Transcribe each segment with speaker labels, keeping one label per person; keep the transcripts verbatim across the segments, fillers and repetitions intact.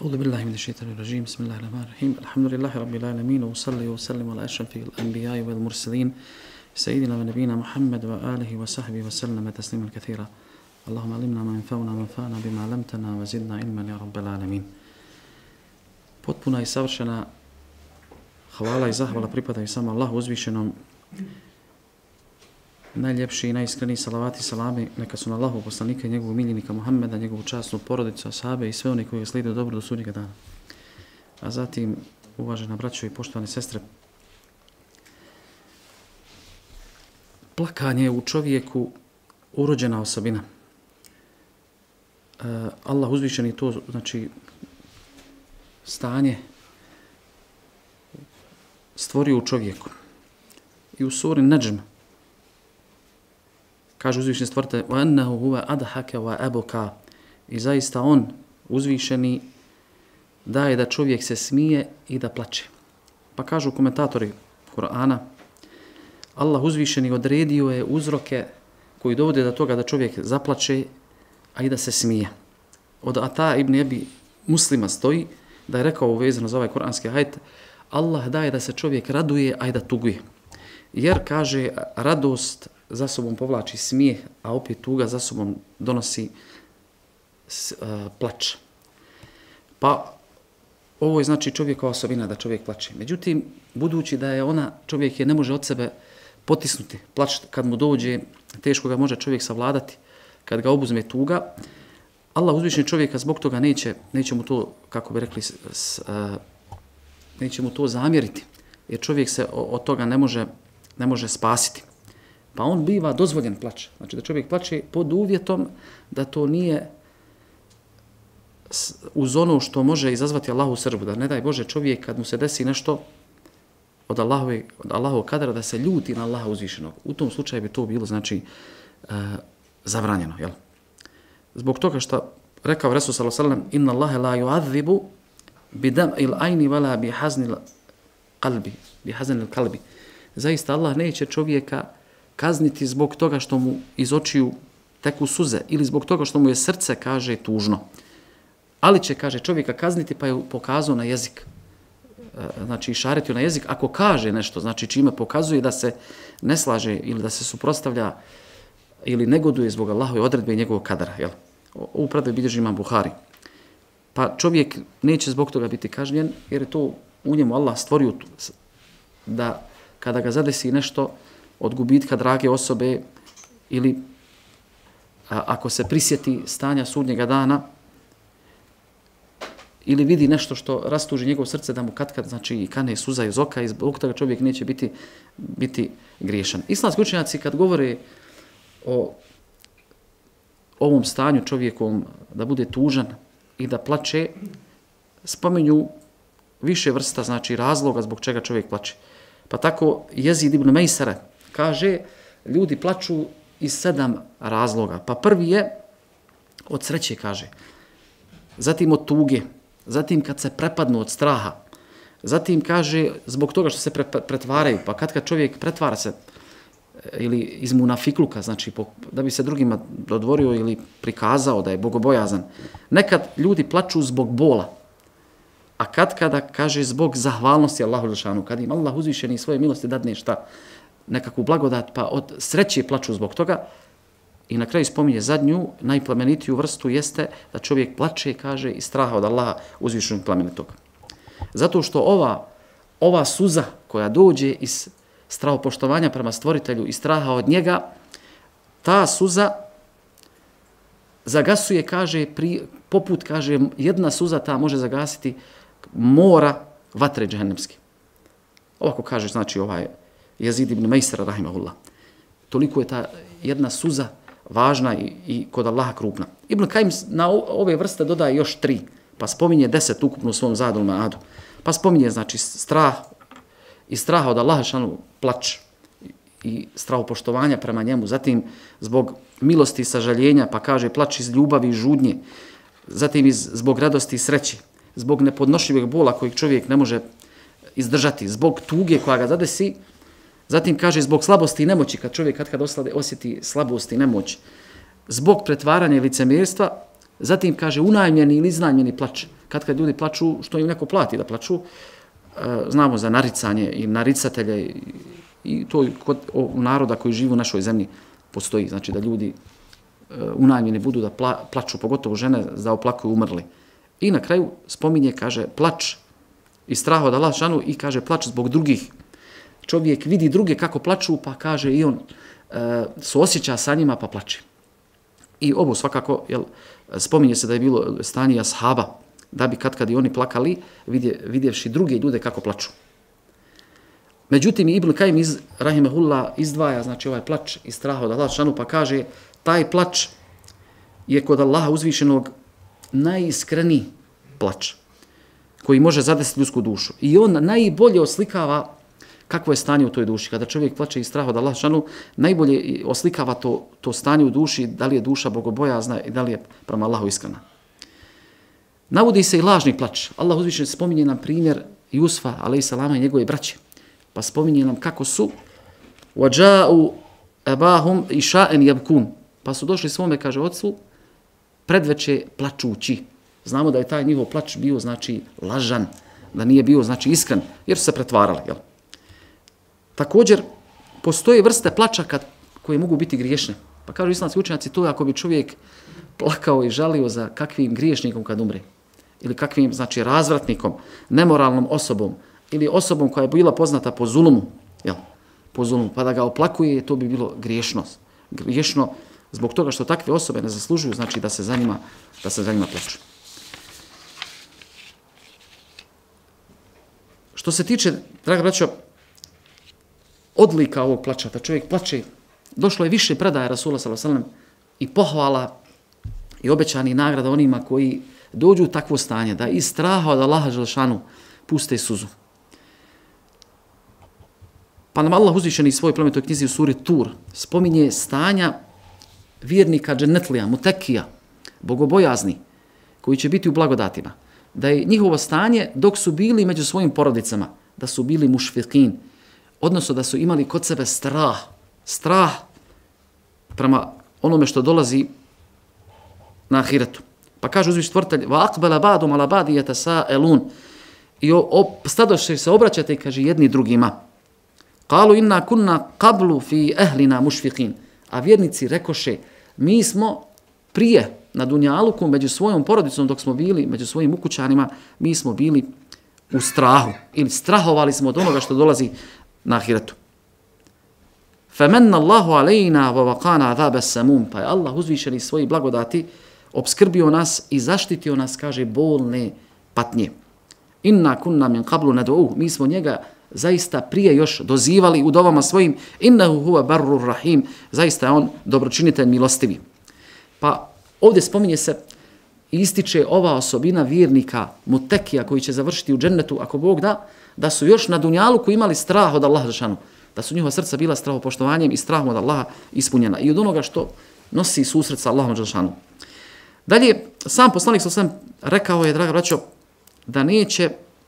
Speaker 1: أعوذ بالله من الشيطان الرجيم بسم الله الرحمن الرحيم الحمد لله رب العالمين وصلي وسلم على أشرف الأنبياء والمرسلين سيدنا ونبينا محمد وآله وصحبه وسلم تسليما كثيرا اللهم علمنا ما ينفعنا وانفعنا بما علمتنا وزدنا علما يا رب العالمين. Potpuna i savršena hvala i zahvala pripadaju samo Allahu uzvišenom. Najljepši i najiskreniji salavati i salami neka su na Allahu poslanika i njegovog miljenika Muhammeda, njegovu časnu porodicu, ashabe i sve oni koji ga slijede dobro do sudnjega dana. A zatim, uvažena braćo i poštovane sestre, plakanje je u čovjeku urođena osobina. Uh, Allah uzvišeni to, znači, stanje stvorio u čovjeku. I u suri Nadžm kaže uzvišeni stvoritelj وَأَنَّهُ هُوَ أَدْحَكَ وَأَبُكَ i zaista on, uzvišeni, daje da čovjek se smije i da plače. Pa kažu komentatori Kur'ana, Allah uzvišeni odredio je uzroke koji dovode do toga da čovjek zaplače, a i da se smije. Od Ata ibn Ebi Muslima stoji da je rekao uvezano za ovaj kuranski ajet, Allah daje da se čovjek raduje, a i da tuguje. Jer, kaže, radost za sobom povlači smijeh, a opet tuga za sobom donosi uh, plač. Pa ovo je znači čovjekova osobina da čovjek plače. Međutim, budući da je ona, čovjek je ne može od sebe potisnuti. Plač kad mu dođe, teško ga može čovjek savladati. Kad ga obuzme tuga, Allah uzvišeni čovjeka zbog toga neće, neće mu to, kako bi rekli, s, s, uh, neće mu to zamjeriti. Jer čovjek se od toga ne može, ne može spasiti. Pa on biva dozvoljen plać. Znači da čovjek plače pod uvjetom da to nije uz ono što može izazvati Allahu srdbu. Da ne daj Bože čovjek kad mu se desi nešto od Allahove, od Allahovog kadra da se ljuti na Allaha uzvišenog. U tom slučaju bi to bilo znači uh, zabranjeno. Jel? Zbog toga što rekao Resul sallallahu alejhi ve sellem inna Allaha la yu'adhibu bidam'il ayni wala bi haznil qalbi, bi haznil qalbi. Zaista Allah neće čovjeka kazniti zbog toga što mu iz očiju teku suze ili zbog toga što mu je srce, kaže, tužno. Ali će, kaže, čovjeka kazniti pa je pokazao na jezik. Znači, išaretio na jezik. Ako kaže nešto, znači čime pokazuje da se ne slaže ili da se suprotstavlja ili negoduje zbog Allahove odredbe i njegovog kadara. Jel? Ovu predaju bilježi imam Buhari. Pa čovjek neće zbog toga biti kažnjen jer je to u njemu Allah stvorio da kada ga zadesi nešto od gubitka drage osobe ili a, ako se prisjeti stanja sudnjega dana ili vidi nešto što rastuži njegovo srce da mu katkad znači kane suza iz oka i zbog toga čovjek neće biti, biti griješan. Islamski učenjaci kad govore o ovom stanju čovjekom da bude tužan i da plače, spominju više vrsta znači razloga zbog čega čovjek plače. Pa tako Jezid ibn Mejsara kaže, ljudi plaču iz sedam razloga. Pa prvi je od sreće, kaže. Zatim od tuge. Zatim kad se prepadnu od straha. Zatim kaže zbog toga što se pre, pretvaraju. Pa kad kad čovjek pretvara se ili iz munafikluka, znači po, da bi se drugima dodvorio ili prikazao da je bogobojazan. Nekad ljudi plaču zbog bola. A kad kada kaže zbog zahvalnosti Allahu dželešanu, kad im Allah uzvišeni svoje milosti dadne šta, nekakvu blagodat, pa od sreće plaču zbog toga. I na kraju spominje zadnju, najplemenitiju vrstu jeste da čovjek plače, kaže, iz straha od Allaha uzvišenog plemenitog. Zato što ova, ova suza koja dođe iz strahopoštovanja prema stvoritelju i straha od njega, ta suza zagasuje, kaže, pri, poput, kaže, jedna suza ta može zagasiti mora vatre džehennemske. Ovako kaže, znači, ovaj Jezid ibn Mejsara, rahimahullah. Toliko je ta jedna suza važna i, i kod Allaha krupna. Ibn Kajim na ove vrste dodaje još tri, pa spominje deset ukupno u svom Zadul Maadu. Pa spominje, znači, strah i straha od Allaha šanu plač i strahopoštovanja prema njemu. Zatim, zbog milosti i sažaljenja, pa kaže plač iz ljubavi i žudnje. Zatim, iz, zbog radosti i sreće. Zbog nepodnošljivog bola kojeg čovjek ne može izdržati. Zbog tuge koja ga zadesi. Zatim kaže zbog slabosti i nemoći, kad čovjek kad kad oslade, osjeti slabost i nemoć. Zbog pretvaranja i licemjerstva, zatim kaže unajmljeni ili iznajmljeni plač. kad kad ljudi plaču, što im neko plati da plaču, znamo za naricanje i naricatelje i, i to kod u naroda koji žive u našoj zemlji postoji. Znači da ljudi unajmljeni budu da pla, plaču, pogotovo žene, da oplakuju umrli. I na kraju spominje, kaže, plač i strah od Allaha šanu i kaže plač zbog drugih. Čovjek vidi druge kako plaču, pa kaže i on e, suosjeća sa njima pa plače. I ovo svakako, jel, spominje se da je bilo stanje ashaba, da bi kad kad i oni plakali, vidje, vidjevši druge ljude kako plaču. Međutim, Ibn Kajim iz Rahimehullah izdvaja, znači ovaj plač i strah od Allaha šanu, pa kaže taj plač je kod Allaha uzvišenog najiskreniji plač koji može zadesiti ljudsku dušu. I on najbolje oslikava kakvo je stanje u toj duši. Kada čovjek plače i strah od Allaha šanu, najbolje oslikava to, to stanje u duši, da li je duša bogobojazna i da li je prema Allahu iskrena. Navodi se i lažni plač. Allah uzvišen spominje nam primjer Jusufa, alejselama, i njegove braće. Pa spominje nam kako su وَجَاءُ أَبَاهُمْ إِشَاءً يَبْكُونَ. Pa su došli svome, kaže ocu, predveče plačući. Znamo da je taj njihov plač bio, znači, lažan, da nije bio, znači, iskren, jer su se pretvarali, jel? Također, postoje vrste plača kad, koje mogu biti griješne. Pa kažu islamski učenjaci, to je ako bi čovjek plakao i žalio za kakvim griješnikom kad umre. Ili kakvim, znači, razvratnikom, nemoralnom osobom, ili osobom koja je bila poznata po zulumu, jel? Po zulumu, pa da ga oplakuje, to bi bilo griješno. Griješno zbog toga što takve osobe ne zaslužuju, znači da se za njima, da se za njima plaču. Što se tiče, draga braćo, odlika ovog plača, da čovjek plače, došlo je više predaja Rasula sallallahu alejhi ve sellem i pohvala i obećani nagrada onima koji dođu u takvo stanje, da iz straha od Allaha dželešanu puste suzu. Pa nam Allah uzvišeni svoj plemenitoj knjizi u suri Tur spominje stanja vjernika džennetlija, mutekija, bogobojazni, koji će biti u blagodatima. Da je njihovo stanje dok su bili među svojim porodicama, da su bili mušfikin, odnosno da su imali kod sebe strah, strah prema onome što dolazi na ahiretu. Pa kaže uzvišeni stvoritelj: "Va aqbala ba'dum ala ba'di yatasaalun." I stadoše se obraćate i kaže jedni drugima. Qalu inna kunna qablu fi ahlina mušfikin. A vjernici rekoše, mi smo prije na dunjaluku među svojom porodicom dok smo bili, među svojim ukućanima, mi smo bili u strahu ili strahovali smo od onoga što dolazi na ahiretu. Femenna Allahu alejna wa waqana azab as-samum. Pa je Allah uzvišeni svoji blagodati obskrbio nas i zaštitio nas, kaže, bolne patnje. Inna kunna min qablu nad'u. Mi smo njega zaista prije još dozivali u dovama svojim, innahu huwa barrur rahim, zaista je on dobročinitelj milostivi. Pa ovdje spominje se i ističe ova osobina vjernika mutekija koji će završiti u džennetu ako Bog da, da su još na dunjaluku imali strah od Allaha dželešanu, da su njihova srca bila strahopoštovanjem i strahom od Allaha ispunjena i od onoga što nosi susret sa Allahom dželešanu. Dalje, sam poslanik sallallahu alejhi ve sellem rekao je, draga braćo, da neće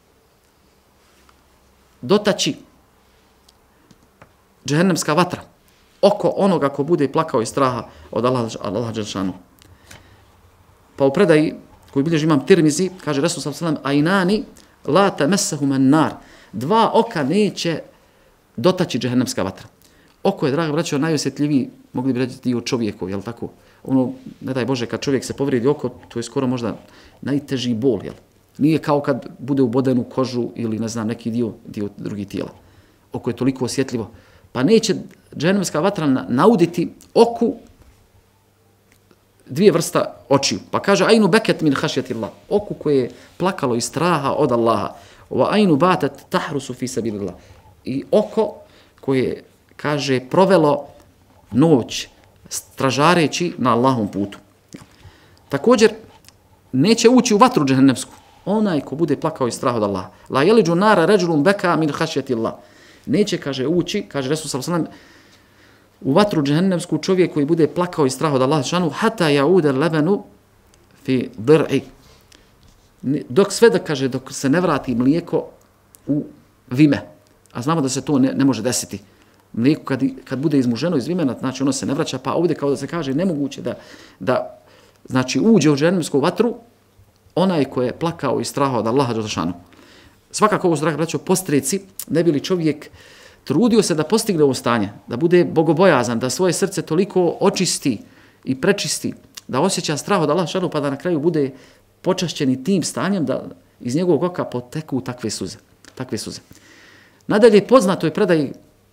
Speaker 1: dotaći džehennemska vatra oko onoga ko bude plakao iz straha od Allaha dželešanu. Pa u predaji koji bilježi imam Tirmizi, kaže Resul sallallahu alejhi ve sellem: "Ainani la tamassahuma an-nar." Dva oka neće dotaći džehennemska vatra. Oko je, draga braćo, najosjetljiviji, mogli bi reći, dio čovjekov, jel tako? Ono, ne daj Bože, kad čovjek se povrijedi oko, to je skoro možda najteži bol, jel? Nije kao kad bude uboden u kožu ili, ne znam, neki dio, dio drugih tijela. Oko je toliko osjetljivo. Pa neće džehennemska vatra nauditi oku dvije vrsta očiju. Pa kaže: "Ainu beket min khashyatillah." Oku koje je plakalo iz straha od Allaha. Wa ainu batat tahrusu fi sabilillah. I oko koje, kaže, provelo noć stražareći na Allahovom putu. Također, neće ući u vatru džehennemsku onaj ko bude plakao iz straha od Allaha. La yaliju nara rajulun baka min khashyatillah. Neće, kaže, ući, kaže Resul sallallahu alejhi ve sellem, u vatru džehennemsku čovjek koji bude plakao iz straha od Allaha šanu, hata yauda labanu fi dir'i. Dok sve da, kaže, dok se ne vrati mlijeko u vime. A znamo da se to ne, ne može desiti. Mlijeko kad, kad bude izmuženo iz vimena, znači ono se ne vraća, pa ovdje kao da se kaže nemoguće da, da znači, uđe u džehennemsku vatru onaj koji je plakao i strahao od Allaha dželešanu. Svakako ovo su, dragi braćo, postreci, ne bi li čovjek trudio se da postigne ovo stanje, da bude bogobojazan, da svoje srce toliko očisti i prečisti, da osjeća strah od Allaha dželešanu, pa da na kraju bude počašćeni tim stanjem da iz njegovog oka poteku takve suze. Takve suze. Nadalje, poznato je predaj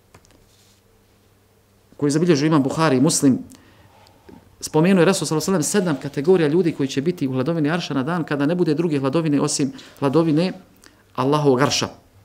Speaker 1: koji zabilježio imam Buhari i Muslim, spomenuo je Resul sallallahu alejhi ve sellem sedam kategorija ljudi koji će biti u hladovini arša na dan kada ne bude druge hladovine osim hladovine Allahovog arša.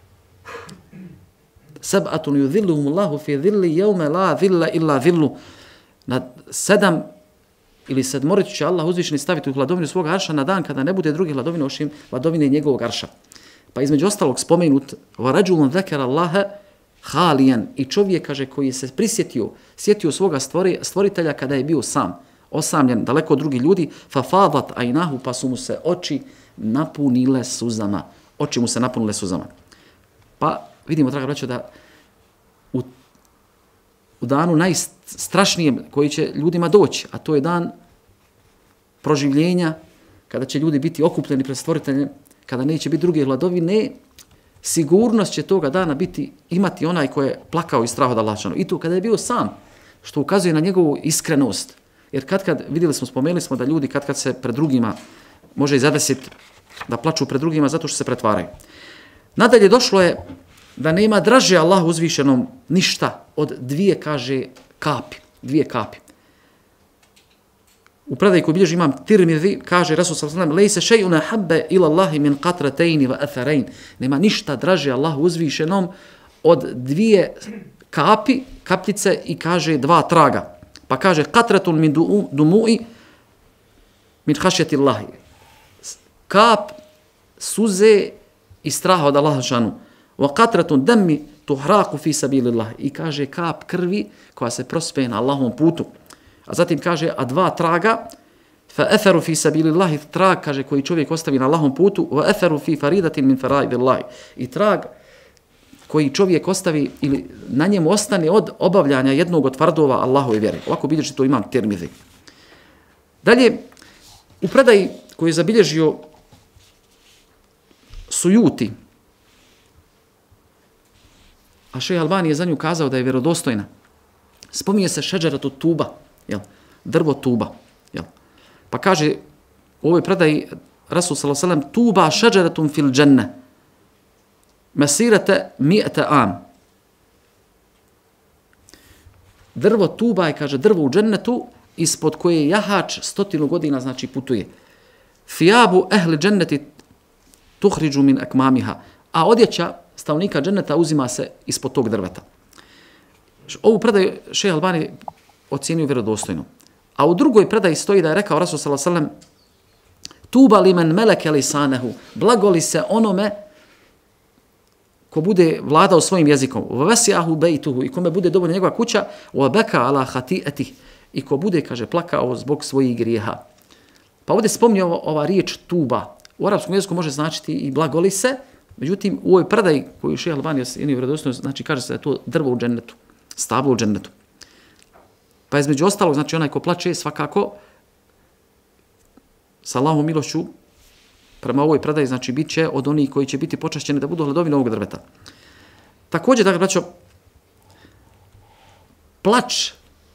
Speaker 1: Sab'atun yudhilluhum Allahu fi dhilli yawma la dhilla illa dhillu. Na sedam ili sedmoricu će Allah uzvišeni staviti u hladovinu svog arša na dan kada ne bude druge hladovine osim hladovine njegovog arša. Pa između ostalog spomenut وَرَجُلٌ ذَكَرَ اللَّهَ halijan i čovjek, kaže, koji se prisjetio, sjetio svoga stvori, stvoritelja kada je bio sam, osamljen, daleko od drugih ljudi, فَفَاضَتْ عَيْنَهُ pa su mu se oči napunile suzama. Oči mu se napunile suzama. Pa vidimo, draga braćo, da u, u danu najstrašnijem koji će ljudima doći, a to je dan proživljenja, kada će ljudi biti okupljeni pred stvoriteljem, kada neće biti druge hladovine, sigurnost će toga dana biti, imati onaj koji je plakao i strah od Allaha dželešanu. I to kada je bio sam, što ukazuje na njegovu iskrenost. Jer kad kad, vidjeli smo, spomenuli smo da ljudi kad kad se pred drugima može i zadesiti da plaču pred drugima zato što se pretvaraju. Nadalje došlo je da nema draže Allahu uzvišenom ništa od dvije, kaže, kapi. Dvije kapi. U predaji koji bilježi imam Tirmidhi, kaže Rasul sallallahu alejhi ve sellem: "Lejse šej'un ahabbe ila Allahi min qatratayn wa atharayn." Nema ništa draže Allahu uzvišenom od dvije kapi, kapljice i kaže dva traga. Pa kaže qatratun min dumu'i min khashyati Allahi. Kap suze i straha od Allaha dželešanu. Wa qatratun dammi tuhraqu fi sabilillah. I kaže kap krvi koja se prospe na Allahovom putu. A zatim kaže, a dva traga, fa etheru fi sabilillahi, trag, kaže, koji čovjek ostavi na Allahovom putu, wa etheru fi faridatin min faraidillahi. I trag koji čovjek ostavi ili na njemu ostane od obavljanja jednog od fardova Allahove vjere. Ovako bilježi to imam Tirmidhi. Dalje, u predaji koji je zabilježio Sujuti, a šejh Albani je za nju kazao da je vjerodostojna, spominje se šeđeratu tuba, jel? Drvo tuba. Jel? Pa kaže u ovoj predaji Rasul sallallahu alejhi ve sellem: "Tuba šeđeratun fil dženne mesirate mi'ete am." Drvo tuba je, kaže, drvo u džennetu ispod koje jahač stotinu godina, znači, putuje. Fijabu ehli dženneti tuhriđu min akmamiha. A odjeća stanovnika dženneta uzima se ispod tog drveta. Ovu predaju šejh Albani ocjenio vjerodostojno. A u drugoj predaji stoji da je rekao Rasul sallallahu alejhi ve sellem: "Tuba limen meleke lisanehu." Blagoli se onome ko bude vladao svojim jezikom. "Vasiahu bejtuhu." I kome bude dovoljna njegova kuća. "Wa baka ala khati'atihi." I ko bude, kaže, plakao zbog svojih grijeha. Pa ovdje spominje ova riječ tuba. U arapskom jeziku može značiti i blagoli se. Međutim, u ovoj predaji koju šejh Albani ocjenio vjerodostojno, znači kaže se da je to drvo u džennetu. Stablo u džennetu. Pa između ostalog, znači onaj ko plače svakako sa Allahovom milošću prema ovoj predaji, znači bit će od onih koji će biti počašćeni da budu hladovine ovog drveta. Također, dakle, braćo, plač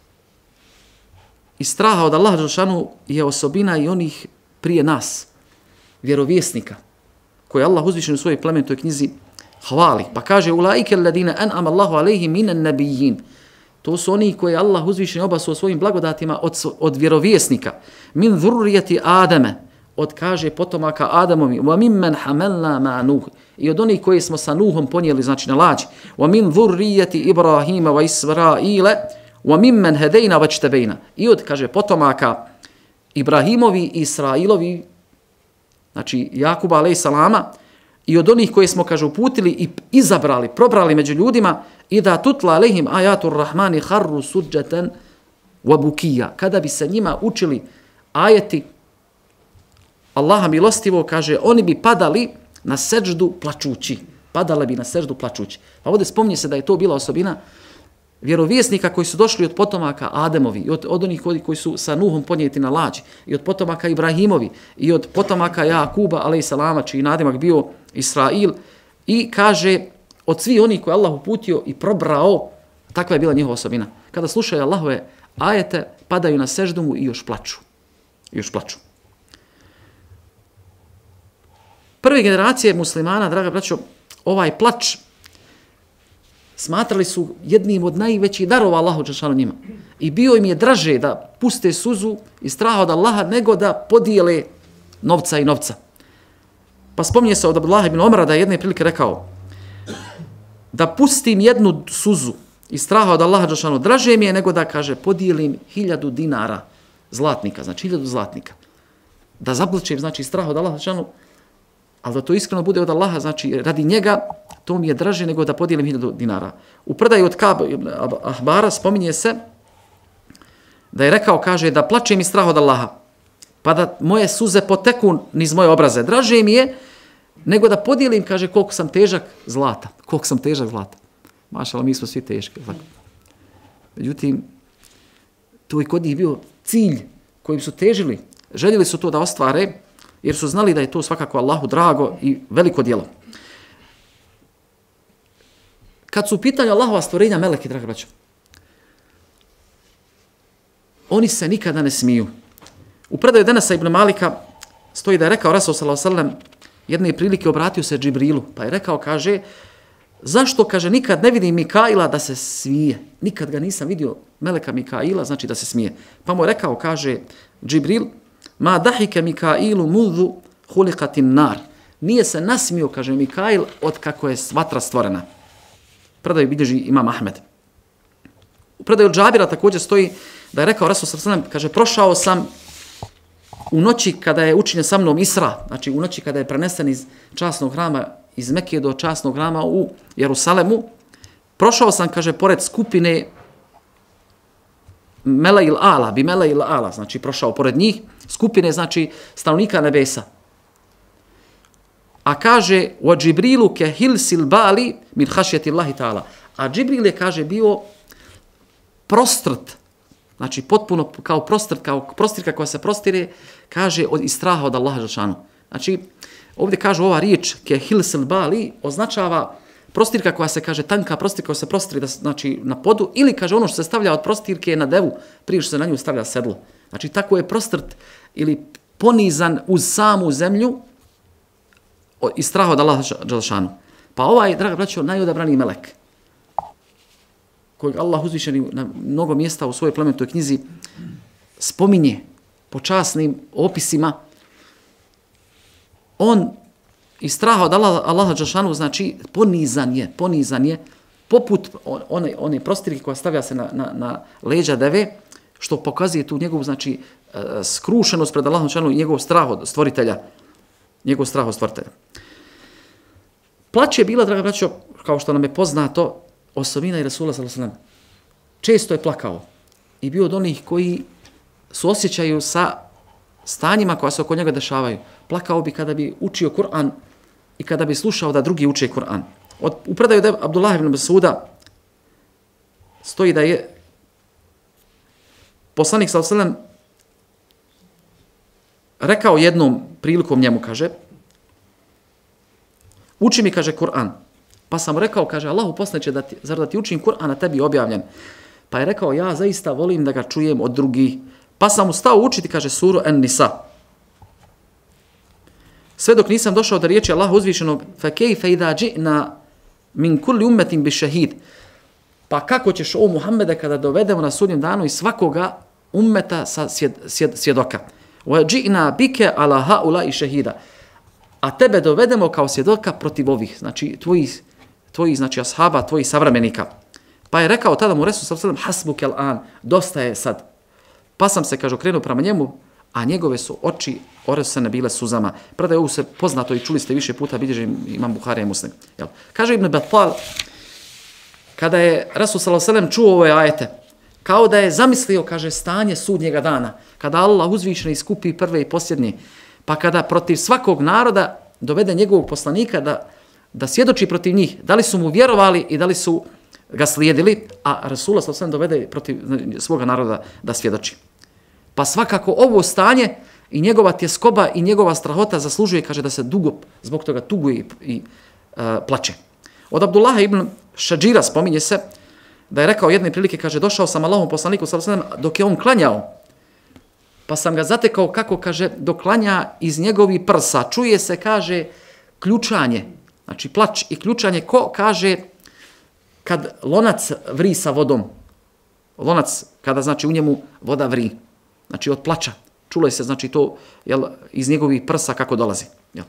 Speaker 1: i straha od Allaha dželešanu je osobina i onih prije nas, vjerovjesnika, koje Allah uzvišen u svojoj plemenitoj knjizi hvali. Pa kaže: "Ulaike alladine an'ama Allahu alejhim minan nabiyyin." To su oni koji Allah uzvišen obasuo svojim blagodatima od, od vjerovjesnika. Min zurrijati Adame, od, kaže, potomaka Adamovi. Wa mimman hamalna ma Nuh. I od onih koji smo sa Nuhom ponijeli, znači na lađi. Wa min zurrijati Ibrahima wa Israile. Wa mimman hedejna vajtebejna. I od, kaže, potomaka Ibrahimovi i Israilovi, znači Jakuba alejhi salama, i od onih koje smo, kaže, uputili i izabrali, probrali među ljudima, i da tutla alejhim ayatur rahmani kharru sujjatan wa bukiya. Kada bi se njima učili ajeti Allaha milostivo, kaže, oni bi padali na seđdu plačući. Padale bi na seđdu plačući. Pa ovdje spominje se da je to bila osobina vjerovjesnika koji su došli od potomaka Ademovi, i od, od onih koji su sa Nuhom podnijeti na lađi, i od potomaka Ibrahimovi, i od potomaka Jakuba, alejselama, čiji nadimak bio Israil, i kaže, od svih onih koje Allah uputio i probrao, takva je bila njihova osobina. Kada slušaju Allahove ajete, padaju na seždu mu i još plaču. I još plaču. Prve generacije muslimana, draga braćo, ovaj plač smatrali su jednim od najvećih darova Allahu dželešanu njima. I bio im je draže da puste suzu i straha od Allaha nego da podijele novca i novca. Pa spominje se od Abdullah ibn Omara da je jedne prilike rekao da pustim jednu suzu i straha od Allaha dželešanu draže mi je nego da, kaže, podijelim hiljadu dinara zlatnika, znači hiljadu zlatnika. Da zaplačem, znači strah od Allaha dželešanu, ali da to iskreno bude od Allaha, znači radi njega, to mi je draže nego da podijelim hiljadu dinara. U predaju od Kab Ahbara spominje se da je rekao, kaže, da plačem i strah od Allaha, pa da moje suze poteku niz moje obraze. Draže mi je nego da podijelim, kaže, koliko sam težak zlata. Koliko sam težak zlata. Mašala, mi smo svi teški. Međutim, to je kod njih bio cilj kojim su težili. Željeli su to da ostvare, jer su znali da je to svakako Allahu drago i veliko djelo. Kad su u pitanju Allahova stvorenja meleki, draga braćo, oni se nikada ne smiju. U predaju Denesa ibn Malika stoji da je rekao Rasul sallallahu alejhi ve sellem jedne prilike obratio se Džibrilu, pa je rekao, kaže, zašto, kaže, nikad ne vidim Mikaila da se smije. Nikad ga nisam vidio, meleka Mikaila, znači da se smije. Pa mu je rekao, kaže Džibril, ma dahike Mikailu mudhu hulikatin nar. Nije se nasmio, kaže Mikail, od kako je vatra stvorena. Predaju bilježi Imam Ahmed. U predaju Džabira također stoji da je rekao Rasul sallallahu alejhi ve sellem, kaže, prošao sam u noći kada je učinjen sa mnom Isra, znači u noći kada je prenesen iz časnog hrama, iz Mekije do časnog hrama u Jerusalemu, prošao sam, kaže, pored skupine Melail Ala, bi Melail Ala, znači prošao pored njih, skupine, znači stanovnika nebesa. A kaže, wa Džibrilu ke hilsil bali min hašjeti Allahi ta'ala. A Džibril je, kaže, bio prostrt, znači potpuno kao prostrt, kao prostirka koja se prostire, kaže, od, iz straha od Allaha dželešanu. Znači, ovdje kaže ova riječ, ke hilsil bali, označava prostirka koja se, kaže, tanka prostirka koja se prostire, da, znači, na podu, ili, kaže, ono što se stavlja od prostirke na devu, prije što se na nju stavlja sedlo. Znači, tako je prostrt ili ponizan uz samu zemlju iz straha od Allaha dželešanu. Pa ovaj, draga braćo, najodabraniji melek, kojeg Allah uzvišeni na mnogo mjesta u svojoj plemenitoj knjizi spominje po časnim opisima, on iz straha od Allaha dželešanu, znači ponizan je, ponizan je, poput one, one prostirke koja stavlja se na, na, na leđa deve, što pokazuje tu njegovu, znači, skrušenost pred Allahom dželešanu i njegov strah od stvoritelja. Njegov strah od stvoritelja. Plać je bila, draga braćo, kao što nam je poznato, osobina i Rasula sallallahu alejhi ve sellem. Često je plakao i bio od onih koji su osjećaju sa stanjima koja se oko njega dešavaju. Plakao bi kada bi učio Kur'an i kada bi slušao da drugi uče Kur'an. Od, u predaju da Abdullah ibn Mas'uda stoji da je poslanik sallallahu alejhi ve sellem rekao jednom prilikom njemu, kaže, uči mi, kaže, Kur'an. Pa sam rekao, kaže, Allahu poslaniče, da ti, zar da ti učim Kur'an, a tebi objavljen? Pa je rekao, ja zaista volim da ga čujem od drugih. Pa sam mu stao učiti, kaže, suru En-Nisa. Sve dok nisam došao do riječi Allaha uzvišenog, فَكَيْفَ إِذَا جِئْنَا مِنْ كُلِّ أُمَّةٍ بِشَهِيدٍ. Pa kako ćeš, o Muhammede, kada dovedemo na sudnjem danu i svakoga ummeta sa sjed, sjed, svjedoka? وَجِئْنَا بِكَ عَلَى هَؤُلَاءِ شَهِيدًا. A tebe dovedemo kao svjedoka protiv ovih, znači tvojih, tvojih znači ashaba, tvojih savremenika. Pa je rekao tada mu Resul sallallahu alejhi ve sellem, hasbuke al-an, dosta je sad. Pa sam se, kaže, okrenuo prema njemu, a njegove su oči oresene bile suzama. Predaj ovu se poznato i čuli ste više puta, bilježi Imam Buharija i Muslim. Jel? Kaže Ibn Battal, kada je Resul sallallahu alejhi ve sellem čuo ove ajete, kao da je zamislio, kaže, stanje sudnjega dana, kada Allah uzvišeni skupi prve i posljednje, pa kada protiv svakog naroda dovede njegovog poslanika da, da svjedoči protiv njih, da li su mu vjerovali i da li su ga slijedili, a Rasulullah sallallahu alejhi ve sellem dovede protiv svoga naroda da svjedoči. Pa svakako ovo stanje i njegova tjeskoba i njegova strahota zaslužuje, kaže, da se dugo zbog toga tuguje i, i uh, plače. Od Abdullaha ibn Šadžira spominje se da je rekao jedne prilike, kaže, došao sam Allahom poslaniku sallallahu alejhi ve sellem dok je on klanjao, pa sam ga zatekao kako, kaže, dok klanja iz njegovih prsa. Čuje se, kaže, ključanje, znači plač i ključanje, ko, kaže, kad lonac vri sa vodom. Lonac, kada, znači, u njemu voda vri. Znači, od plača. Čulo je se, znači, to, jel, iz njegovih prsa kako dolazi. Jel.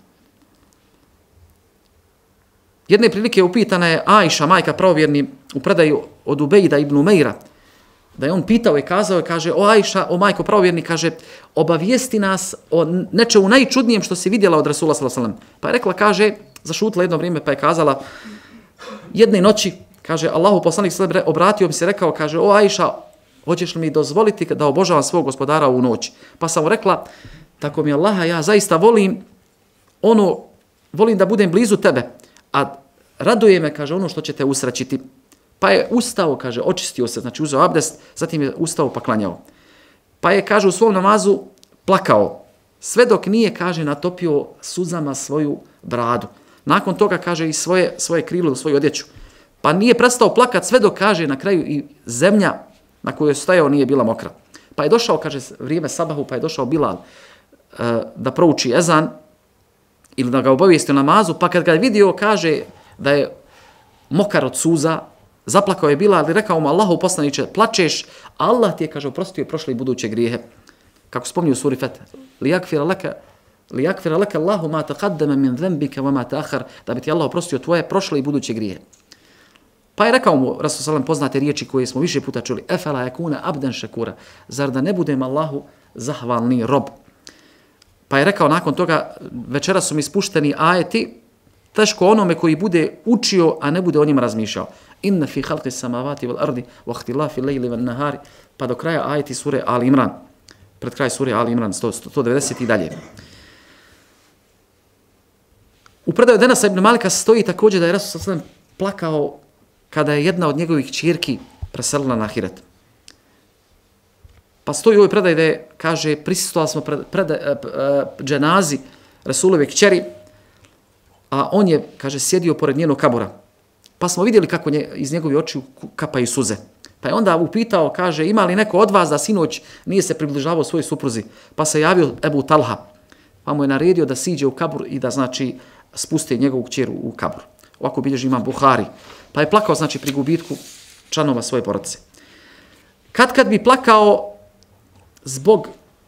Speaker 1: Jedne prilike upitana je Ajša, majka pravovjerni, u predaju od Ubejda ibn Umeira, da je on pitao i kazao je, kaže, o Ajša, o majko pravovjerni, kaže, obavijesti nas o nečemu najčudnijem što si vidjela od Rasula sallallahu alejhi ve sellem. Pa je rekla, kaže, zašutila jedno vrijeme, pa je kazala, jedne noći, kaže, Allahu poslanik sallallahu alejhi ve sellem obratio mi se, rekao, kaže, o Ajša, hoćeš li mi dozvoliti da obožavam svog gospodara u noć? Pa sam mu rekla, tako mi Allaha, ja zaista volim ono, volim da budem blizu tebe, a raduje me, kaže, ono što će te usrećiti. Pa je ustao, kaže, očistio se, znači uzeo abdest, zatim je ustao pa klanjao. Pa je, kaže, u svom namazu plakao, sve dok nije, kaže, natopio suzama svoju bradu. Nakon toga, kaže, i svoje, svoje krilo, svoju odjeću. Pa nije prestao plakat sve dok, kaže, na kraju i zemlja na kojoj je stajao nije bila mokra. Pa je došao, kaže, vrijeme sabahu, pa je došao Bilal uh, da prouči ezan ili da ga obavijesti o namazu, pa kad ga je vidio, kaže, da je mokar od suza, zaplakao je Bilal i rekao mu, Allahu poslaniče, plačeš, Allah ti je, kaže, oprostio prošle i buduće grijehe. Kako spominju u suri Fat, lijakfira laka lijakfira laka Allahu ma taqaddama min dhanbika wa ma ta'akhkhar, da bi ti Allah oprostio tvoje prošle i buduće grijehe. Pa je rekao mu, Rasul sallallahu alejhi ve sellem, poznate riječi koje smo više puta čuli, efala yakuna abdan shakura, zar da ne budem Allahu zahvalni rob. Pa je rekao nakon toga, večeras su mi ispušteni ajeti, teško onome koji bude učio, a ne bude o njima razmišljao. Inna fi khalqis samawati wal ardi wa ikhtilafi al-layli wan nahari, pa do kraja ajeti sure Ali Imran. Pred kraj sure Ali Imran sto devedeset i dalje. U predaju Denasa ibn Malika stoji također da je Rasul sallallahu alejhi ve sellem plakao kada je jedna od njegovih ćerki preselila na ahiret. Pa stoji u ovoj predaji da je, kaže, prisustvovali smo pred, pred, dženazi Rasulove kćeri, a on je, kaže, sjedio pored njenog kabura. Pa smo vidjeli kako nje, iz njegovih očiju kapaju suze. Pa je onda upitao, kaže, ima li neko od vas da sinoć nije se približavao svojoj supruzi? Pa se javio Ebu Talha, pa mu je naredio da siđe u kabur i da, znači, spusti njegovu kćeru u kabur. Ovako bilježi imam Buhari. Pa je plakao, znači, pri gubitku članova svoje porodice. Kad kad bi plakao zbog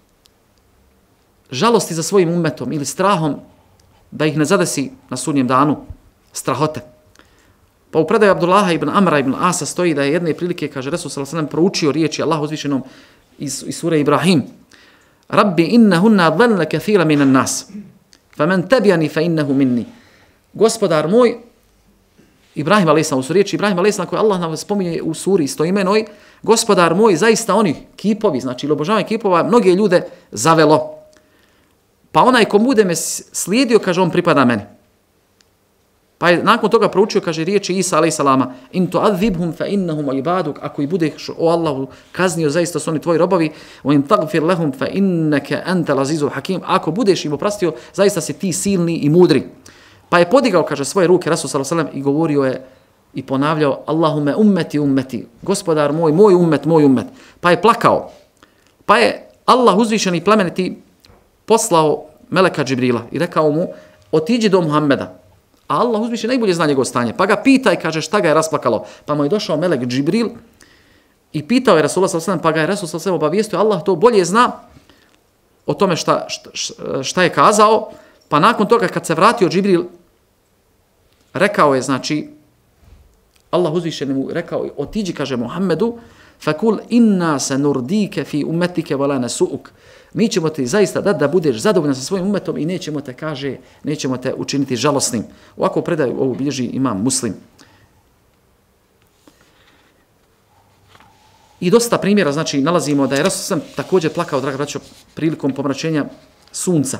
Speaker 1: žalosti za svojim umetom ili strahom da ih ne zadesi na sudnjem danu, strahote. Pa u predaju Abdullaha ibn Amra ibn Asa stoji da je jedne prilike, kaže, Resul sallallahu alejhi ve sellem proučio riječi Allahu uzvišenom iz, iz sure Ibrahim. Rabbi innahunna adlalna kathira minan nas, faman tabi'ani fa innahu minni. Gospodar moj, Ibrahim alejhi selam, u suri riječi Ibrahim alejhi selam koje Allah nam spominje u suri istoimenoj, gospodar moj, zaista oni kipovi, znači obožavanje kipova, mnoge ljude zavelo. Pa onaj ko bude me slijedio, kaže, on pripada meni. Pa je nakon toga proučio, kaže, riječi Isa alejhi selama, in tu'adhibhum fa innahum ibaduk, ako i budeš o Allahu kaznio, zaista su oni tvoji robovi, wa in taghfir lahum fa innaka antal azizul hakim, ako budeš im oprostio, zaista si ti silni i mudri. Pa je podigao, kaže, svoje ruke Rasul sallallahu alejhi ve sellem i govorio je i ponavljao, Allahume ummeti ummeti, gospodar moj, moj ummet, moj ummet. Pa je plakao. Pa je Allah uzvišeni i plemeniti poslao meleka Džibrila i rekao mu, otiđi do Muhammeda. A Allah uzvišeni najbolje zna njegovo stanje. Pa ga pitaj, kaže, šta ga je rasplakalo. Pa mu je došao melek Džibril i pitao je Rasulullah sallallahu alejhi ve sellem, pa ga je Rasul sallallahu alejhi ve sellem obavijestio, Allah to bolje zna o tome šta, šta, šta je kazao. Pa nakon toga kad se vratio Džibril, rekao je, znači, Allah uzvišeni mu rekao, otiđi, kaže Muhammedu, fakul inna sanurdike fi ummetike wala nasuuk. Mi ćemo ti zaista dati da budeš zadovoljan sa svojim umetom i nećemo te, kaže, nećemo te učiniti žalosnim. Ovako predaju ovu bilježi imam Muslim. I dosta primjera, znači, nalazimo da je Rasul sam također plakao, draga braćo, prilikom pomračenja sunca.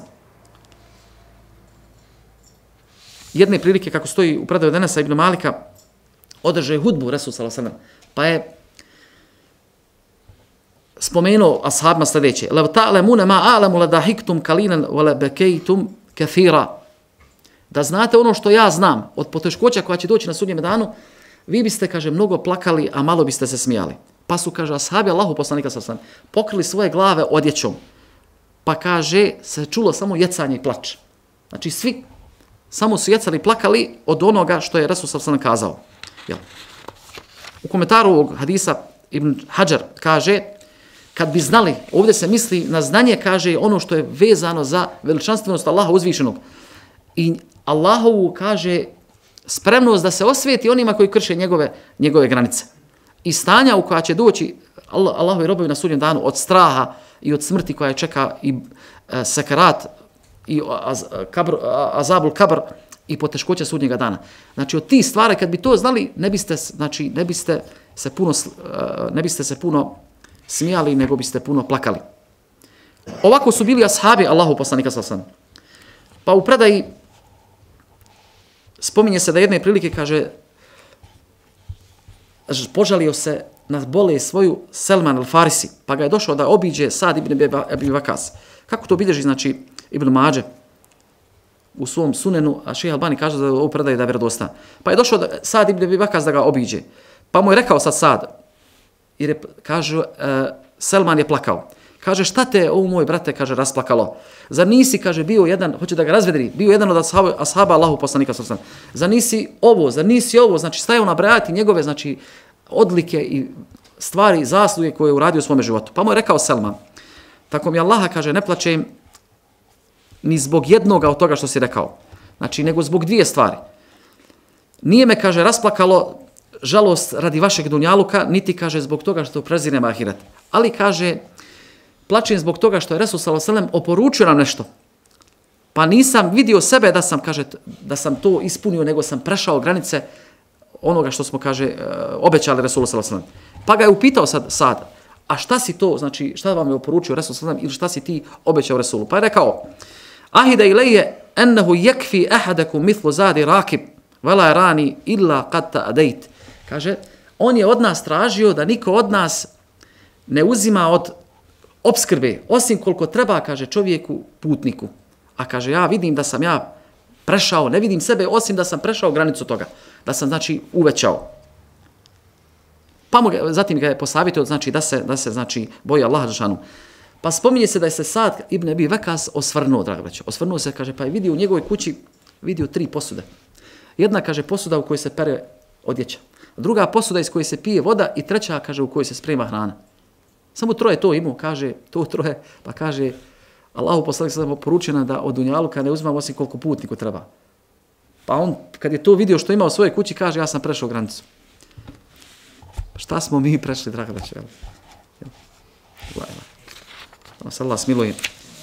Speaker 1: Jedne prilike, kako stoji u predaju Denesa ibn Malika, održao je hudbu Resul sallallahu alejhi ve sellem, pa je spomenuo ashabima sljedeće: "Law ta'lamuna ma a'lamu la dahiktum qalilan wa la bakaytum kathira." Da znate ono što ja znam od poteškoća koja će doći na sudnjem danu, vi biste, kaže, mnogo plakali, a malo biste se smijali. Pa su, kaže, ashabi Allahu poslanika sallallahu alejhi ve sellem pokrili svoje glave odjećom. Pa, kaže, se čulo samo jecanje i plač. Znači, svi samo su jecali i plakali od onoga što je Resul sallallahu alejhi ve sellem kazao. Jel? U komentaru ovog hadisa Ibn Hadžar kaže: kad bi znali, ovdje se misli na znanje, kaže, ono što je vezano za veličanstvenost Allaha uzvišenog. I Allahovu, kaže, spremnost da se osvijeti onima koji krše njegove, njegove granice. I stanja u koja će doći Allahovi robovi na sudnjem danu od straha i od smrti koja je čeka i e, sekarat i az, kabr, azabul kabr i poteškoće sudnjega dana. Znači, od tih stvari, kad bi to znali, ne biste, znači, ne biste se puno, ne biste se puno smijali, nego biste puno plakali. Ovako su bili ashabi Allahu poslanika sallallahu alejhi ve sellem. Pa u predaji spominje se da jedne prilike, kaže, požalio se na bolest svoju Selman al-Farisi, pa ga je došao da obiđe Sad ibn Abi Waqqas. Kako to bilježi, znači, Ibn Mađe u svom sunenu, a Šejh Albani kaže da ovo predaje da je vjerodostojno. Pa je došao da, Sad ibn Abi Waqqas da ga obiđe. Pa mu je rekao sad Sad, jer je, kaže, uh, Selman je plakao. Kaže, šta te, ovo moj brate, kaže, rasplakalo? Zar nisi, kaže, bio jedan, hoće da ga razvedri, bio jedan od ashaba, ashaba Allahu poslanika sallallahu alejhi ve sellem. Zar nisi ovo, zar nisi ovo, znači stajao nabrajati njegove, znači, odlike i stvari, zasluge koje je uradio u svome životu. Pa mu je rekao Selman, tako mi Allaha, kaže, ne plačem ni zbog jednoga od toga što si rekao, znači, nego zbog dvije stvari. Nije me, kaže, rasplakalo žalost radi vašeg dunjaluka, niti, kaže, zbog toga što prezirem ahiret. Ali, kaže, plačem zbog toga što je Resul sallallahu alejhi ve sellem oporučio nam nešto. Pa nisam vidio sebe da sam, kaže, da sam to ispunio, nego sam prešao granice onoga što smo, kaže, obećali Resulu sallallahu alejhi ve sellem. Pa ga je upitao sad, sad, a šta si to, znači, šta vam je oporučio Resul sallallahu alejhi ve sellem ili šta si ti obećao Resulu? Pa je rekao: ahida ilayya annahu yakfi ahadakum mithlu zadi rakib wala yarani illa qad ta'adait. Kaže, on je od nas tražio da niko od nas ne uzima od opskrbe, osim koliko treba, kaže, čovjeku, putniku. A kaže, ja vidim da sam ja prešao, ne vidim sebe, osim da sam prešao granicu toga. Da sam, znači, uvećao. Pa mu ga, zatim ga je posavjetio, znači, da se, da se znači, boji Allaha dželešanu. Pa spominje se da je se Sad ibn Abi Waqqas osvrnuo, draga braćo. Osvrnuo se, kaže, pa je vidio u njegovoj kući, vidio tri posude. Jedna, kaže, posuda u kojoj se pere odjeća. Druga posuda iz koje se pije voda i treća, kaže, u kojoj se sprema hrana. Samo troje to imao, kaže, to troje, pa kaže, Allahu poslanik sallallahu alejhi ve sellem poručio da od dunjaluka ne uzmamo osim koliko putniku treba. Pa on, kad je to vidio što ima u svojoj kući, kaže, ja sam prešao granicu. Šta smo mi prešli, draga braćo? Da nas Allah smiluje.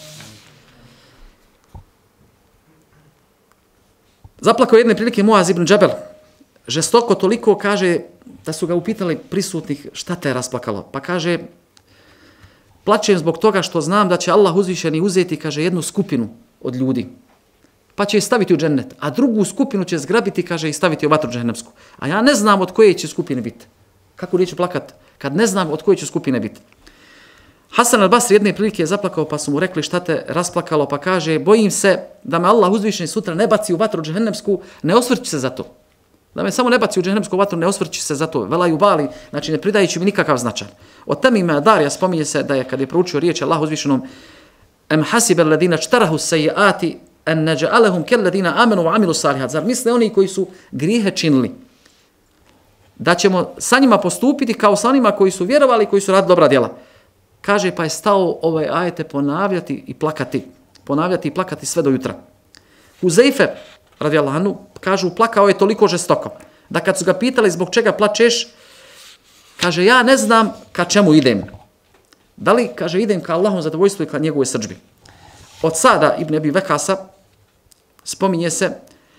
Speaker 1: Zaplakao jedne prilike Muaz ibn Džabel. Žestoko toliko, kaže, da su ga upitali prisutnih šta te je rasplakalo. Pa kaže, plačem zbog toga što znam da će Allah uzvišeni uzeti, kaže, jednu skupinu od ljudi. Pa će je staviti u džennet. A drugu skupinu će zgrabiti, kaže, i staviti u vatru džennemsku. A ja ne znam od koje će skupine biti. Kako neću plakat kad ne znam od koje će skupine biti. Hasan al-Basri jedne prilike je zaplakao, pa su mu rekli šta te rasplakalo, pa kaže, bojim se da me Allah uzvišeni sutra ne baci u vatru džennemsku, ne osvrći se za to. Da me samo ne baci u džehennemsku vatru, ne osvrći se za to. Velaju bali, znači ne pridajući mi nikakav značaj. Od Tamima Darija spominje se da je, kad je proučio riječ Allah uzvišenom, em hasibe alladina štarahu sejiati en neđa'alehum kel ladina amenu wa amilu salihat. Zar misle oni koji su grijehe činili, da ćemo sa njima postupiti kao sa onima koji su vjerovali, koji su radili dobra djela. Kaže, pa je stao ovaj ajete ponavljati i plakati. Ponavljati i plakati sve do jutra. Huzeife, radijallahu anhu, kažu, plakao je toliko žestoko, da kad su ga pitali zbog čega plačeš, kaže, ja ne znam ka čemu idem. Da li, kaže, idem ka Allahom zadovoljstvu i ka njegove srdžbi. Od Sada ibn Abi Waqqasa spominje se,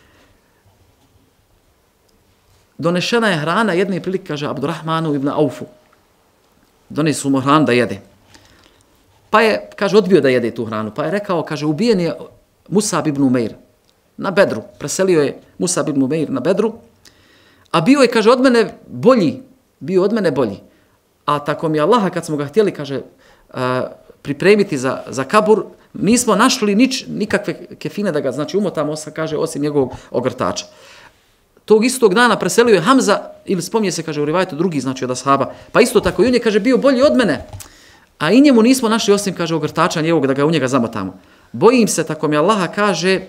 Speaker 1: donešena je hrana jedne prilike, kaže, Abdurrahmanu ibn Aufu. Donesu mu hranu da jede. Pa je, kaže, odbio da jede tu hranu. Pa je rekao, kaže, ubijen je Musab ibn Umeir na Bedru. Preselio je Musab ibn Umeir na Bedru, A bio je, kaže, od mene bolji. Bio od mene bolji. A tako mi Allaha, kad smo ga htjeli, kaže, a, pripremiti za, za kabur, nismo našli nič, nikakve kefine da ga, znači, umotamo, kaže, osim njegovog ogrtača. Tog istog dana preselio je Hamza, ili spominje se, kaže, u rivajetu drugi, znači, od ashaba. Pa isto tako, i on je, kaže, bio bolji od mene. A i njemu nismo našli, osim, kaže, ogrtača njegovog, da ga u njega zamotamo. Bojim se, tako mi Allaha kaže,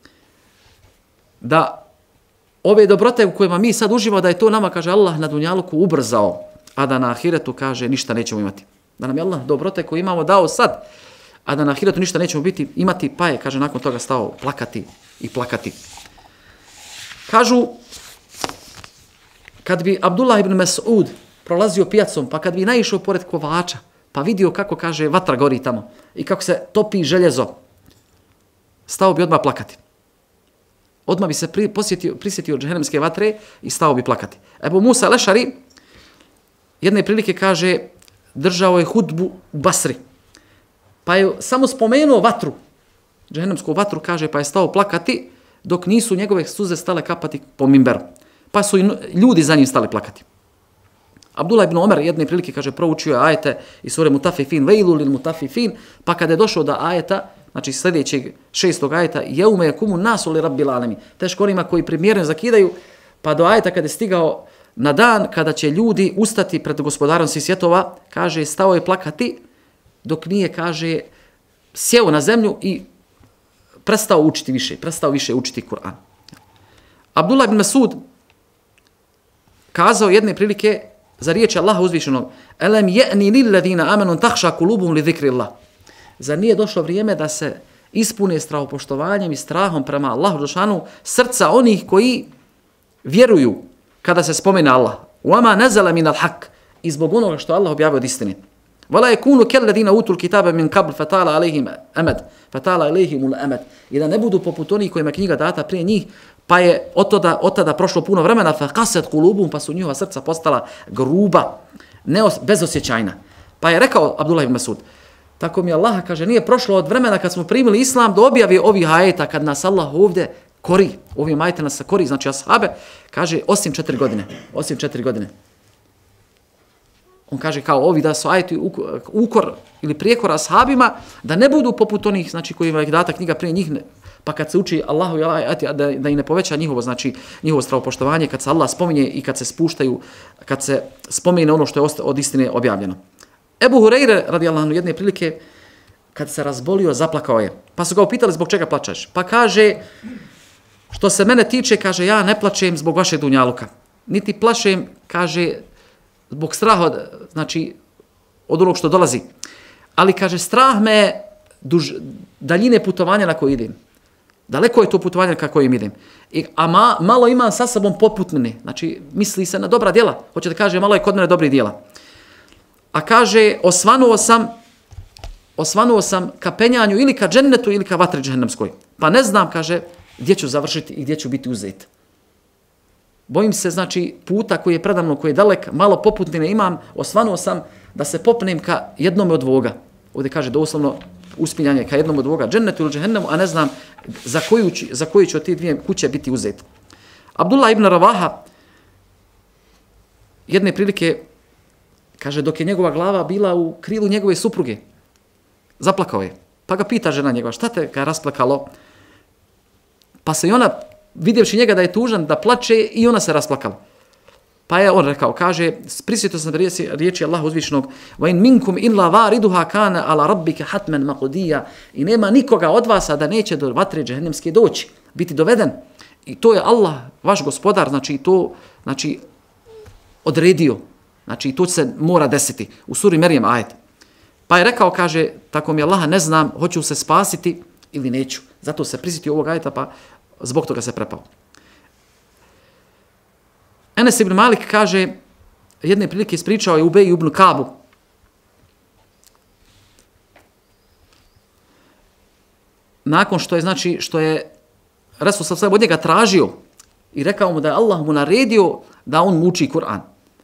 Speaker 1: da ove dobrote u kojima mi sad uživamo, da je to nama, kaže, Allah na dunjaluku ubrzao, a da na ahiretu, kaže, ništa nećemo imati. Da nam je Allah dobrote koje imamo dao sad, a da na ahiretu ništa nećemo biti, imati, pa je, kaže, nakon toga stao plakati i plakati. Kažu, kad bi Abdullah ibn Mas'ud prolazio pijacom, pa kad bi naišao pored kovača, pa vidio kako, kaže, vatra gori tamo i kako se topi željezo, stao bi odmah plakati. Odmah bi se pri, posjetio, prisjetio džehennemske vatre i stao bi plakati. Ebu Musa Lešari jedne prilike, kaže, držao je hudbu u Basri. Pa je samo spomenuo vatru, džehennemsku vatru, kaže, pa je stao plakati dok nisu njegove suze stale kapati po mimberu. Pa su i ljudi za njim stali plakati. Abdullah ibn Omer jedne prilike, kaže, proučio je ajete iz sure Mutafifin, vejlu lil Mutafifin, pa kada je došao do ajeta, znači sljedećeg šestog ajeta, jeume jekumu nasu li rabbil alemi, teško onima koji primjerno zakidaju, pa do ajeta kada je stigao na dan kada će ljudi ustati pred gospodarom svih svjetova, kaže, stao je plakati, dok nije, kaže, sjeo na zemlju i prestao učiti više, prestao više učiti Kur'an. Abdullah ibn Mas'ud kazao jedne prilike za riječi Allaha uzvišenog, elem je'ni lilladina amanu tahša kulubum li zikrillah. Zar nije došlo vrijeme da se ispune strahopoštovanjem i strahom prema Allahu dželešanu srca onih koji vjeruju kada se spomene Allah. Wama nazala min al-haq, i zbog onoga što Allah objavio od istine. Wala yakunu kalladina utul kitaba min qabl fatala alayhim amad, fatala alayhim al-amad. I da ne budu poput onih kojima knjiga data prije njih, pa je od tada, od tada prošlo puno vremena, fa qasat qulubum, pa su njihova srca postala gruba, neos, bezosjećajna. Pa je rekao Abdullah ibn Mas'ud, tako mi Allah, kaže, nije prošlo od vremena kad smo primili islam do objave ovih ajeta, kad nas Allah ovdje kori, ovim ajetima nas kori, znači ashabe, kaže, osim četiri godine, osim četiri godine. On kaže kao ovi da su ajeti ukor ili prijekor ashabima, da ne budu poput onih, znači, kojima je data knjiga prije njih, pa kad se uči Allahu i ajeti, da, da i ne poveća njihovo, znači, njihovo stravopoštovanje, kad se Allah spominje i kad se spuštaju, kad se spomene ono što je od istine objavljeno. Ebu Hureyre, radijallahu anhu, jedne prilike, kad se razbolio, zaplakao je. Pa su ga upitali zbog čega plačeš. Pa kaže, što se mene tiče, kaže, ja ne plačem zbog vašeg dunjaluka. Niti plašem, kaže, zbog straha, znači, od onog što dolazi. Ali, kaže, strah me duž, daljine putovanja na koje idem. Daleko je to putovanje na kojim idem. I, a ma, malo imam sa sobom poput mene. Znači, misli se na dobra djela. Hoće da kaže, malo je kod mene dobrih djela. A kaže, osvanuo sam, osvanuo sam ka penjanju ili ka džennetu ili ka vatri džehennemskoj. Pa ne znam, kaže, gdje ću završiti i gdje ću biti uzet. Bojim se, znači, puta koji je predamno, koji je dalek, malo poputnine imam, osvanuo sam da se popnem ka jednome od voga. Ovdje kaže doslovno uspinjanje ka jednom od voga, džennetu ili džehennemu, a ne znam za koju, za koju će od te dvije kuće biti uzet. Abdullah ibn Ravaha jedne prilike, kaže, dok je njegova glava bila u krilu njegove supruge, zaplakao je. Pa ga pita žena njegova, šta te ga rasplakalo? Pa se i ona, vidjevši njega da je tužan, da plače, i ona se rasplakala. Pa je on rekao, kaže, prisjetio sam riječi, riječi Allaha uzvišenog, وَإِنْ مِنْكُمْ إِلَّا وَارِدُهَا كَانَ عَلَى رَبِّكَ حَتْمًا مَقُدِيًّا. I nema nikoga od vas, a da neće do vatre džehennemske doći, biti doveden. I to je Allah, vaš gospodar, znači to, znači, odredio. Znači, to se mora desiti. U suri Merijem ajet. Pa je rekao, kaže, tako mi Allaha ne znam, hoću se spasiti ili neću. Zato se prisjetio ovog ajeta, pa zbog toga se prepao. Enes ibn Malik kaže, jedne prilike ispričao je Ubej ibn Kabu. Nakon što je, znači, što je Resul sallallahu alejhi ve sellem od njega tražio i rekao mu da je Allah mu naredio da on uči Kur'an.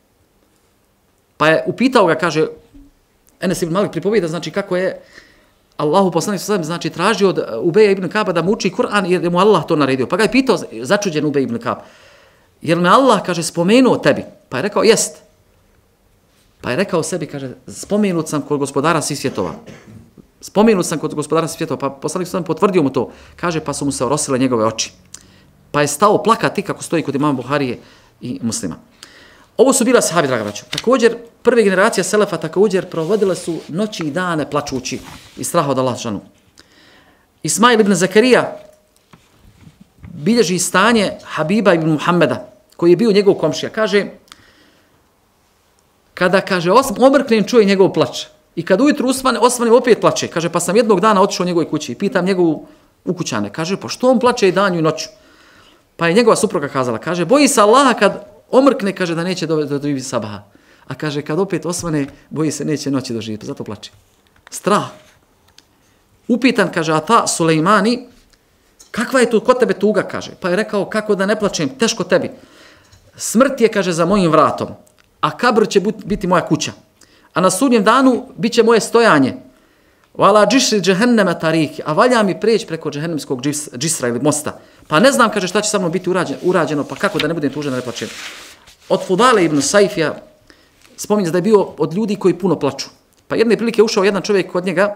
Speaker 1: Pa je upitao ga, kaže, Enes ibn Malik pripovijeda, znači, kako je Allahu poslanik sallallahu alejhi ve sellem, znači, tražio od Ubeja ibn Kaba da mu uči Kur'an jer je mu Allah to naredio. Pa ga je pitao, začuđen Ubej ibn Kab, jel me Allah, kaže, spomenuo tebi? Pa je rekao, jest. Pa je rekao sebi, kaže, spomenut sam kod gospodara svih svjetova. Spomenut sam kod gospodara svih svjetova, pa poslanik sam potvrdio mu to. Kaže, pa su mu se orosile njegove oči. Pa je stao plakati kako stoji kod imama Buharije i Muslima. Ovo su bila sahabi, draga braćo. Također, prve generacije selefa također provodile su noći i dane plačući i straha od Allaha dželešanu. Ismail ibn Zakarija bilježi stanje Habiba ibn Muhammeda, koji je bio njegov komšija. Kaže, kada, kaže, omrknem čuje njegov plač. I kad ujutru osvanem, osvanem opet plače. Kaže, pa sam jednog dana otišao u njegovoj kući i pitam njegovu ukućane. Kaže, pa što on plače i danju i noću? Pa je njegova supruga kazala, kaže, boji se Allaha kad omrkne, kaže, da neće doživjeti sabaha. A kaže, kad opet osvane, boji se neće noći doživjeti. Zato plače. Strah. Upitan, kaže, a ta Sulejmani, kakva je tu kod tebe tuga, kaže. Pa je rekao, kako da ne plačem, teško tebi. Smrt je, kaže, za mojim vratom, a kabr će biti moja kuća. A na sudnjem danu bit će moje stojanje. Vala džišri džehenneme tariki, a valja mi preći preko džehennemskog džisra ili mosta. Pa ne znam, kaže, šta će sa mnom biti urađeno, urađeno, pa kako da ne budem tužen, da ne plačem. Od Fudale ibn Saifija spominje da je bio od ljudi koji puno plaču. Pa jedne prilike ušao jedan čovjek kod njega,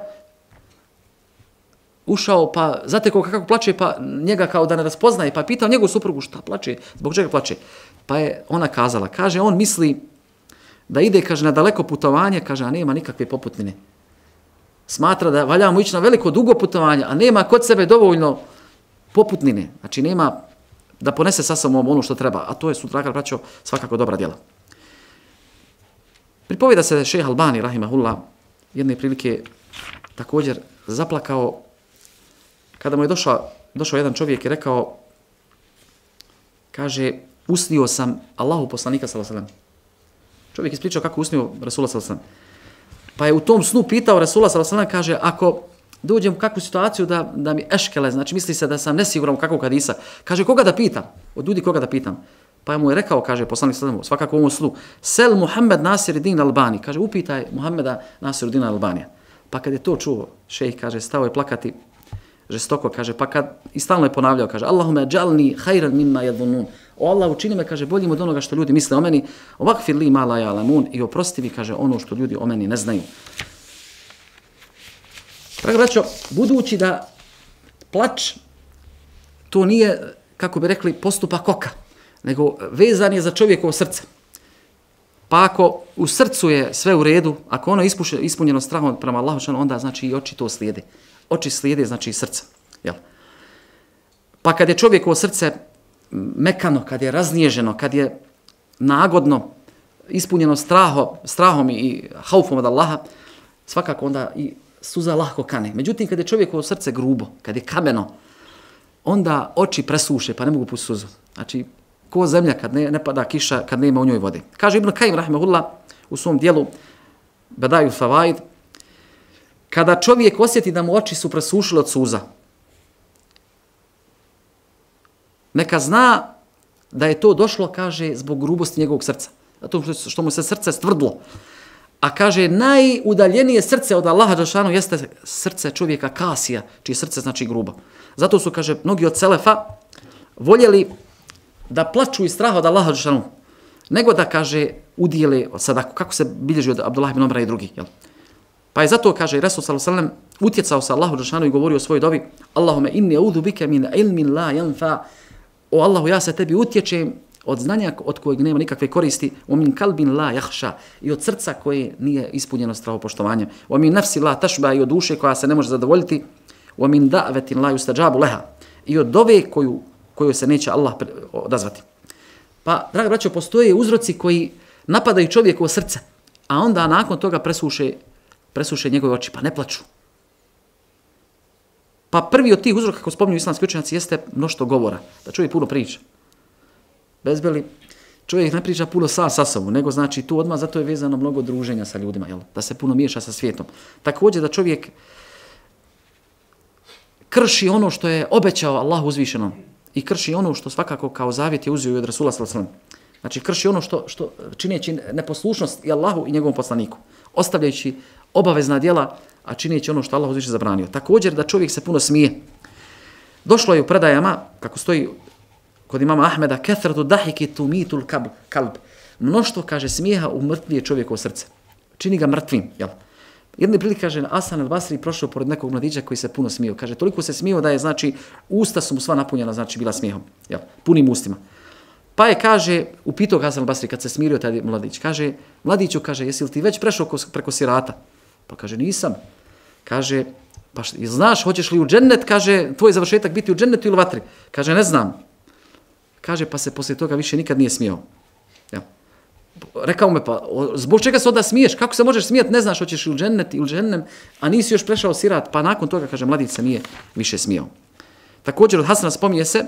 Speaker 1: ušao, pa zatekao kako plače, pa njega kao da ne raspoznaje, pa pitao njegovu suprugu šta plače, zbog čega plače. Pa je ona kazala, kaže, on misli da ide, kaže, na daleko putovanje, kaže, a nema nikakve poputnine. Smatra da valja mu ići na veliko dugo putovanje, a nema kod sebe dovoljno poputnine. Znači, nema da ponese sa sobom ono što treba, a to je, su, draga braćo, svakako dobra djela. Pripovijeda se da je šejh Albani, rahimahullah, jedne prilike također zaplakao kada mu je došao, došao jedan čovjek i rekao, kaže, usnio sam Allahu poslanika sallallahu alejhi ve sellem. Čovjek ispričao kako usnio Rasula sallallahu alejhi ve sellem. Pa je u tom snu pitao Rasula sallallahu alejhi ve sellem, kaže, ako dođem u kakvu situaciju da, da mi eškele, znači misli se da sam nesiguran u kakvog hadisa, kaže, koga da pitam? Od ljudi koga da pitam? Pa mu je rekao, kaže poslanik sallallahu alejhi ve sellem, svakako u ovom snu, sel Muhammed Nasiruddin Albani, kaže, upitaj Muhammeda Nasiruddina Albanija. Pa kad je to čuo, šejh, kaže, stao je plakati žestoko, kaže, pa kad i stalno je ponavljao, kaže, Allahume džalni hajran mimma yadhunun. O Allah, učini me, kaže, boljim od onoga što ljudi misle o meni, ovakfir li ma la ya'lamun, i oprosti mi, kaže, ono što ljudi o meni ne znaju. Draga braćo, budući da plač to nije, kako bi rekli, postupak oka, nego vezan je za čovjekovo srce. Pa ako u srcu je sve u redu, ako ono je ispunjeno strahom prema Allahu, onda znači i oči to slijede. Oči slijede, znači i srce. Jel? Pa kad je čovjekovo srce mekano, kad je raznježeno, kad je nagodno, ispunjeno straho, strahom i haufom od Allaha, svakako onda i suza lahko kane. Međutim, kad je čovjekovo srce grubo, kad je kameno, onda oči presuše, pa ne mogu pustiti suzu. Znači, ko zemlja kad ne, ne pada kiša, kad nema u njoj vode. Kaže Ibn Kajim, rahimahullah, u svom dijelu Bedaju Favaid, kada čovjek osjeti da mu oči su presušile od suza, neka zna da je to došlo, kaže, zbog grubosti njegovog srca. Zato što mu se srce stvrdlo. A kaže, najudaljenije srce od Allaha dželešanu jeste srce čovjeka kasija, čije srce znači grubo. Zato su, kaže, mnogi od selefa voljeli da plaču iz straha od Allaha dželešanu, nego da, kaže, udijele sadaku, kako se bilježi od Abdullah ibn Omra i drugi. Jel? Pa je zato, kaže, Resul sallallahu alejhi ve sellem utjecao se Allahu dželešanu i govorio o svojoj dobi, Allahume inni a'udhu bika min ilmin la yanfa. O Allahu, ja se tebi utječem od znanja od kojeg nema nikakve koristi, o min kalbin la jahša, i od srca koje nije ispunjeno strahopoštovanjem, o min nafsi la tašba, i od duše koja se ne može zadovoljiti, o min da'vetin la yustajabu leha, i od dove koju, koju se neće Allah odazvati. Pa, draga braćo, postoje uzroci koji napadaju čovjekovo srce, a onda nakon toga presuše, presuše njegove oči, pa ne plaču. Pa prvi od tih uzroka, kako spominju islamski učenjaci, jeste mnoštvo govora, da čovjek puno priča. Bezbeli, čovjek ne priča puno sam sa sobom, nego znači tu odmah, zato je vezano mnogo druženja sa ljudima, jel? Da se puno miješa sa svijetom. Također da čovjek krši ono što je obećao Allahu uzvišenom i krši ono što svakako kao zavjet je uzeo od Rasula sallallahu alejhi ve sellem. Znači krši ono što, što čineći neposlušnost i Allahu i njegovom poslaniku, ostavljajući obavezna djela, a čineći ono što Allah uzviše zabranio. Također da čovjek se puno smije. Došlo je u predajama, kako stoji kod imama Ahmeda, kethratu dahiki tumitul kalb. Mnoštvo, kaže, smijeha umrtvije čovjekovo srce. Čini ga mrtvim, jel? Jedne prilike, kaže, Hasan al-Basri prošao pored nekog mladića koji se puno smio. Kaže, toliko se smio da je, znači, usta su mu sva napunjena, znači, bila smijehom, jel? Punim ustima. Pa je, kaže, upitao Hasan al-Basri kad se smirio taj mladić. Kaže, mladiću, kaže, jesi li ti već prešao preko sirata? Pa kaže, nisam. Kaže, pa znaš, hoćeš li u džennet, kaže, tvoj završetak biti u džennetu ili vatri? Kaže, ne znam. Kaže, pa se poslije toga više nikad nije smijao. Ja. Rekao me, pa zbog čega se onda smiješ? Kako se možeš smijati? Ne znaš, hoćeš li u džennet ili džennem, a nisi još prešao sirat. Pa nakon toga, kaže, mladić se nije više smijao. Također od Hasana spominje se,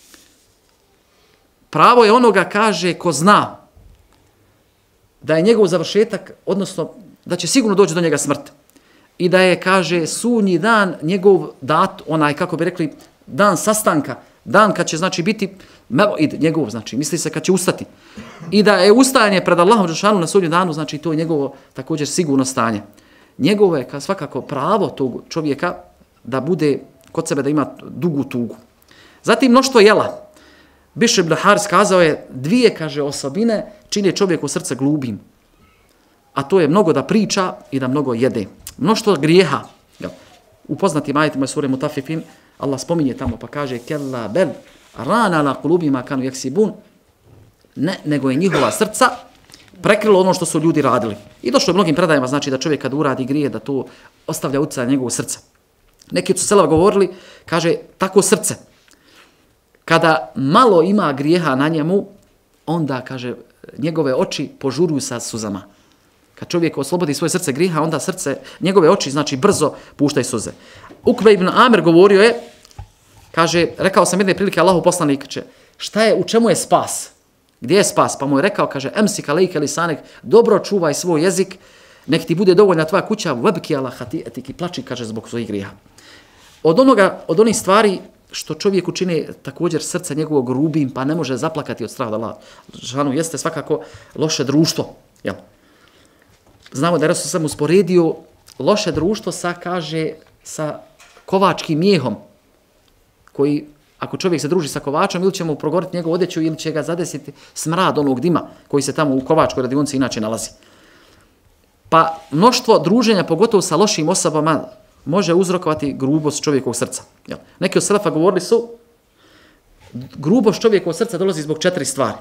Speaker 1: pravo je onoga, kaže, ko zna da je njegov završetak, odnosno da će sigurno doći do njega smrt. I da je, kaže, sunji dan njegov dat, onaj, kako bi rekli, dan sastanka, dan kad će, znači, biti, njegov, znači, misli se kad će ustati. I da je ustajanje pred Allahom dželešanu na sudnjem danu, znači, to je njegovo također sigurno stanje. Njegovo je svakako pravo tog čovjeka da bude kod sebe, da ima dugu tugu. Zatim, mnoštvo jela. Bišr ibn Haris kazao je, dvije, kaže, osobine čine čovjeku srce glubim. A to je mnogo da priča i da mnogo jede. Mnoštvo grijeha. U poznatim ajetima sure Mutafifin, Allah spominje tamo pa kaže kella bel rana la kulubima kanu yaksibun. Ne, nego je njihova srca prekrilo ono što su ljudi radili. I došlo je mnogim predajama, znači da čovjek kad uradi grije, da to ostavlja utjecaj na njegovo srce. Neki su selava govorili, kaže, tako srce. Kada malo ima grijeha na njemu, onda, kaže, njegove oči požuruju sa suzama. Kad čovjek oslobodi svoje srce grijeha, onda srce, njegove oči, znači, brzo puštaju suze. Ukve ibn Amer govorio je, kaže, rekao sam jedne prilike Allahu poslanik, šta je, u čemu je spas? Gdje je spas? Pa mu je rekao, kaže, emsik alejke lisanek, dobro čuvaj svoj jezik, nek ti bude dovoljna tvoja kuća, webki ala hati'atik, i plači, kaže, zbog svojih grijeha. Od onoga, od onih stvari što čovjeku čini također srce njegovog grubim, pa ne može zaplakati od straha da Allah dželešanu, jeste svakako loše društvo. Jel? Znamo da je Resul sam usporedio loše društvo sa, kaže, sa kovačkim mijehom, koji, ako čovjek se druži sa kovačom, ili će mu progoriti njegovu odjeću, ili će ga zadesiti smrad onog dima koji se tamo u kovačkoj radionici inače nalazi. Pa mnoštvo druženja, pogotovo sa lošim osobama, može uzrokovati grubost čovjekovog srca. Jel? Neki od selefa govorili su, grubost čovjekovog srca dolazi zbog četiri stvari.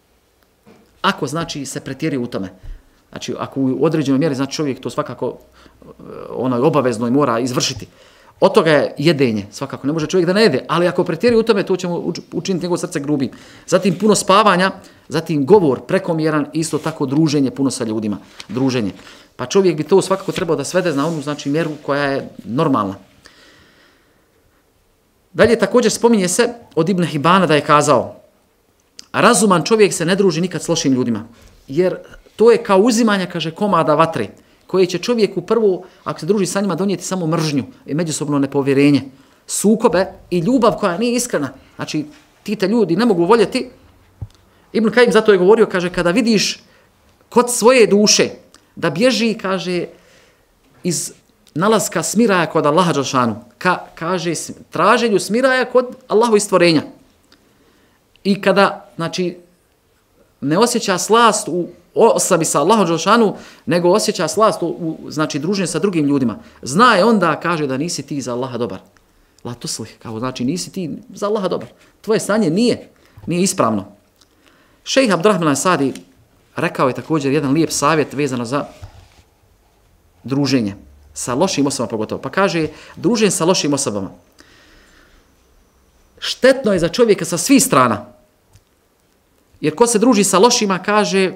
Speaker 1: Ako, znači, se pretjeri u tome. Znači, ako u određenoj mjeri, znači, čovjek to svakako ono, obavezno i mora izvršiti. Od toga je jedenje, svakako, ne može čovjek da ne jede, ali ako pretjeri u tome, to će mu učiniti njegovo srce grubim. Zatim puno spavanja, zatim govor prekomjeran, isto tako druženje puno sa ljudima, druženje. Pa čovjek bi to svakako trebao da svede na onu, znači, mjeru koja je normalna. Dalje također spominje se od Ibn Hibana da je kazao, razuman čovjek se ne druži nikad s lošim ljudima, jer to je kao uzimanje, kaže, komada vatre, koje će čovjeku prvo, ako se druži sa njima, donijeti samo mržnju i međusobno nepovjerenje, sukobe i ljubav koja nije iskrena. Znači, ti te ljudi ne mogu voljeti. Ibn Kajim zato je govorio, kaže, kada vidiš kod svoje duše da bježi, kaže, iz nalaska smiraja kod Allaha dželešanu, ka, kaže, traženju smiraja kod Allahovih stvorenja. I kada, znači, ne osjeća slast u osobi sa Allahom dželešanu, nego osjeća slast u, u znači, druženju sa drugim ljudima. Zna je onda, kaže, da nisi ti za Allaha dobar. La tuslih, kao znači nisi ti za Allaha dobar. Tvoje stanje nije, nije ispravno. Šejh Abdurrahman Sadi rekao je također jedan lijep savjet vezano za druženje sa lošim osobama pogotovo. Pa kaže, druženje sa lošim osobama štetno je za čovjeka sa svih strana. Jer ko se druži sa lošima, kaže,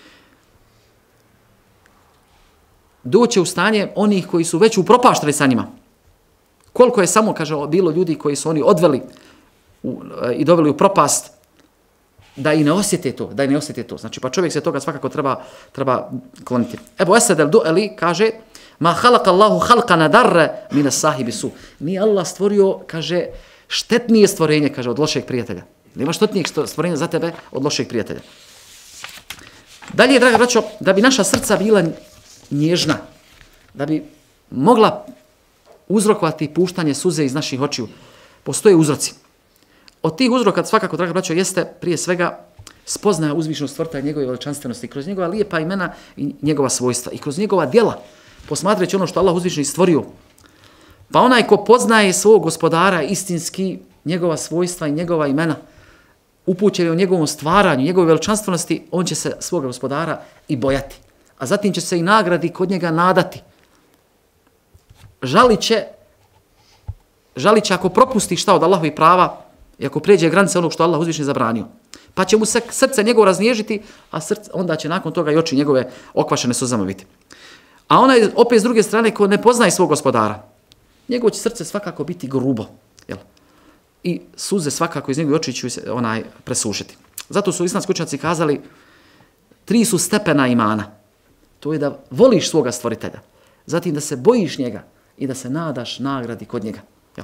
Speaker 1: doće u stanje onih koji su već upropašteni sa njima. Koliko je samo, kaže, bilo ljudi koji su oni odveli u, i doveli u propast, da i ne osjete to, da i ne osjete to. Znači, pa čovjek se toga svakako treba, treba kloniti. Ebu Esed el-Du'eli kaže, ma halaka Allahu halqana darre mine sahibi su. Nije Allah stvorio, kaže, štetnije stvorenje, kaže, od lošeg prijatelja. Nema štetnijeg stvorenja za tebe od lošeg prijatelja. Dalje, draga braćo, da bi naša srca bila nježna, da bi mogla uzrokovati puštanje suze iz naših očiju, postoje uzroci. od tih uzroka svakako, draga braćo, jeste prije svega spoznaja uzvišenog stvoritelja i njegove veličanstvenosti, kroz njegova lijepa imena i njegova svojstva i kroz njegova djela, posmatrajući ono što Allah uzvišeni stvorio. Pa onaj ko poznaje svog gospodara istinski, njegova svojstva i njegova imena, upućen je u njegovom stvaranju, njegove veličanstvenosti, on će se svoga gospodara i bojati. A zatim će se i nagradi kod njega nadati. Žalit će, žalit će ako propusti šta od Allahovih prava i ako pređe granice onog što Allah uzvišeni zabranio. Pa će mu se srce njegovo raznježiti, a srce, onda će nakon toga i oči njegove okvašene suzama biti. A onaj opet s druge strane ko ne poznaje svog gospodara, njegovo će srce svakako biti grubo. Jel? I suze svakako iz njegove oči će se onaj presušiti. Zato su islamski učenjaci kazali, tri su stepena imana. To je da voliš svoga stvoritelja, zatim da se bojiš njega i da se nadaš nagradi kod njega. Jel?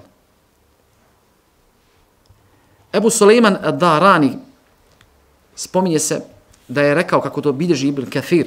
Speaker 1: Ebu Sulejman ad-Darani spominje se da je rekao, kako to bilježi Ibn Kathir,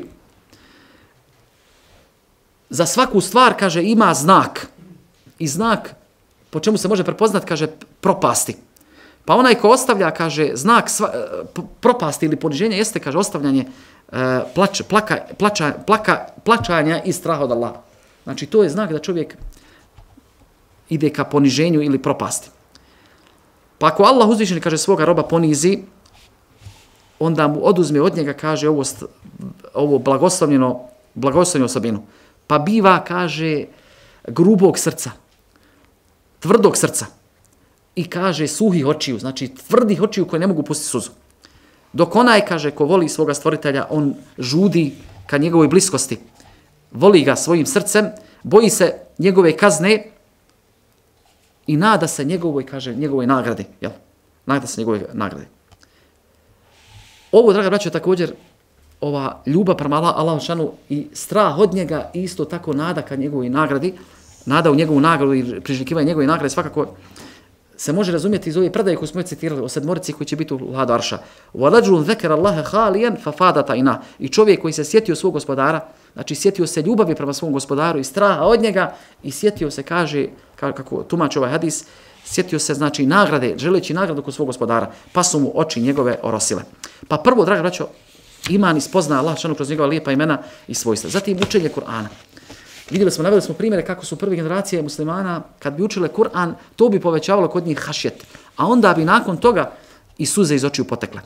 Speaker 1: za svaku stvar, kaže, ima znak. I znak po čemu se može prepoznat, kaže, propasti. Pa onaj ko ostavlja, kaže, znak sva, propasti ili poniženja jeste, kaže, ostavljanje e, plač, plaka, plača, plaka, plačanja i straha od Allaha. Znači, to je znak da čovjek ide ka poniženju ili propasti. Pa ako Allah uzvišeni, kaže, svoga roba ponizi, onda mu oduzme od njega, kaže, ovo, ovo blagoslovljeno, blagoslovljenu osobinu. Pa biva, kaže, grubog srca, tvrdog srca i, kaže, suhih očiju, znači tvrdih očiju koje ne mogu pustiti suzu. Dok onaj, kaže, ko voli svoga stvoritelja, on žudi ka njegovoj bliskosti, voli ga svojim srcem, boji se njegove kazne i nada se njegovoj, kaže, njegovoj nagradi. Jel? Nada se njegove nagrade. Ovo, draga braćo, također ova ljubav prema Allahu šanu i strah od njega i isto tako nada ka njegovoj nagradi, nada u njegovu nagradu i priželjkivanje njegove nagrade svakako se može razumjeti iz ove predaje koje smo citirali o sedmorici koji će biti u Ladu Arša. وَلَجُلٌ ذَكَرَ اللَّهَ خَالِيًا فَفَادَتَ إِنَا. I čovjek koji se sjetio svog gospodara, znači sjetio se ljubavi prema svom gospodaru i straha od njega i sjetio se, kaže, kako tumači ovaj hadis, sjetio se, znači, nagrade, želeći nagradu kod svog gospodara, pa su mu oči njegove orosile. Pa prvo, draga braćo, iman i spozna Allah šanu kroz njegova lijepa imena i svojstva. Zatim učenje Kur'ana. Vidjeli smo, naveli smo primjere kako su prve generacije muslimana, kad bi učile Kur'an, to bi povećavalo kod njih hašjet. A onda bi nakon toga i suze iz očiju potekle.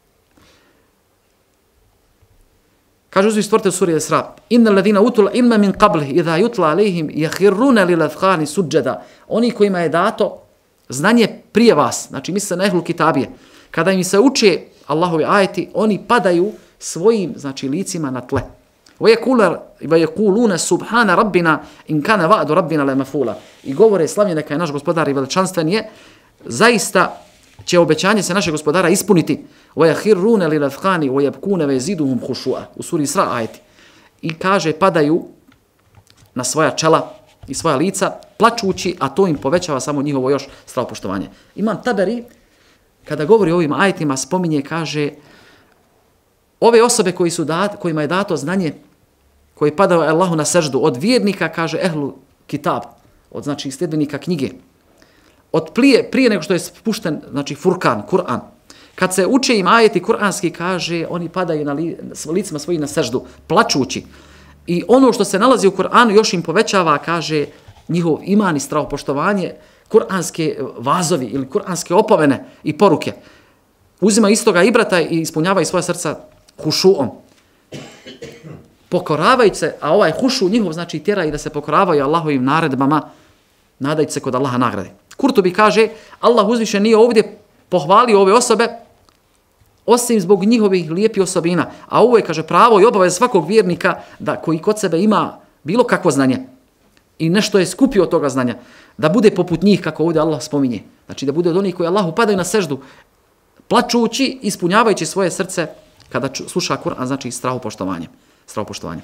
Speaker 1: Kaže uzvi stvoritelj suri Isra: Innal ladina utul ilma min qabli idha yutla alejhim yakhiruna lil azqani sujada. Oni kojima je dato znanje prije vas, znači misle na ehlul kitabije, kada im se uče Allahovi ajeti, oni padaju svojim, znači, licima na tle. وَيَقُولُونَ سُبْحَانَ رَبِّنَا إِنْ كَانَ وَعْدُ رَبِّنَا لَمَفُولًا. I govore, slavljen neka je naš gospodar i veličanstven je, zaista će obećanje se našeg gospodara ispuniti. وَيَخِرُّونَ لِلَذْقَانِ وَيَبْكُونَ وَيَزِيدُهُمْ خُشُوعًا. U suri Isra ajeti. I kaže, padaju na svoja čela i svoja lica, plačući, a to im povećava samo njihovo još strahopoštovanje. Imam Taberi, kada govori o ovim ajetima, spominje, kaže, ove osobe koji su dat, kojima je dato znanje, koji padaju Allahu na seždu, od vjernika, kaže, ehlu kitab, od, znači, sljedbenika knjige, od prije, prije nego što je spušten, znači, Furkan, Kur'an, kad se uče im ajeti kur'anski, kaže, oni padaju na li, licima svojih na seždu, plačući. I ono što se nalazi u Kur'anu još im povećava, kaže, njihov iman i strahopoštovanje, kur'anske vazovi ili kur'anske opomene i poruke. Uzima istoga ibrata i ispunjava i svoja srca hušuom. Pokoravajući se, a ovaj hušu njihov, znači, tjera i da se pokoravaju Allahovim naredbama, nadajući se kod Allaha nagrade. Kurtubi kaže, Allah uzvišen nije ovdje pohvalio ove osobe osim zbog njihovih lijepih osobina. A ovo je, kaže, pravo i obaveza svakog vjernika da koji kod sebe ima bilo kakvo znanje i nešto je skupio od toga znanja, da bude poput njih, kako ovdje Allah spominje. Znači, da bude od onih koji Allahu padaju na seždu, plačući, ispunjavajući svoje srce kada sluša Kur'an, znači strahopoštovanje. Strahopoštovanje.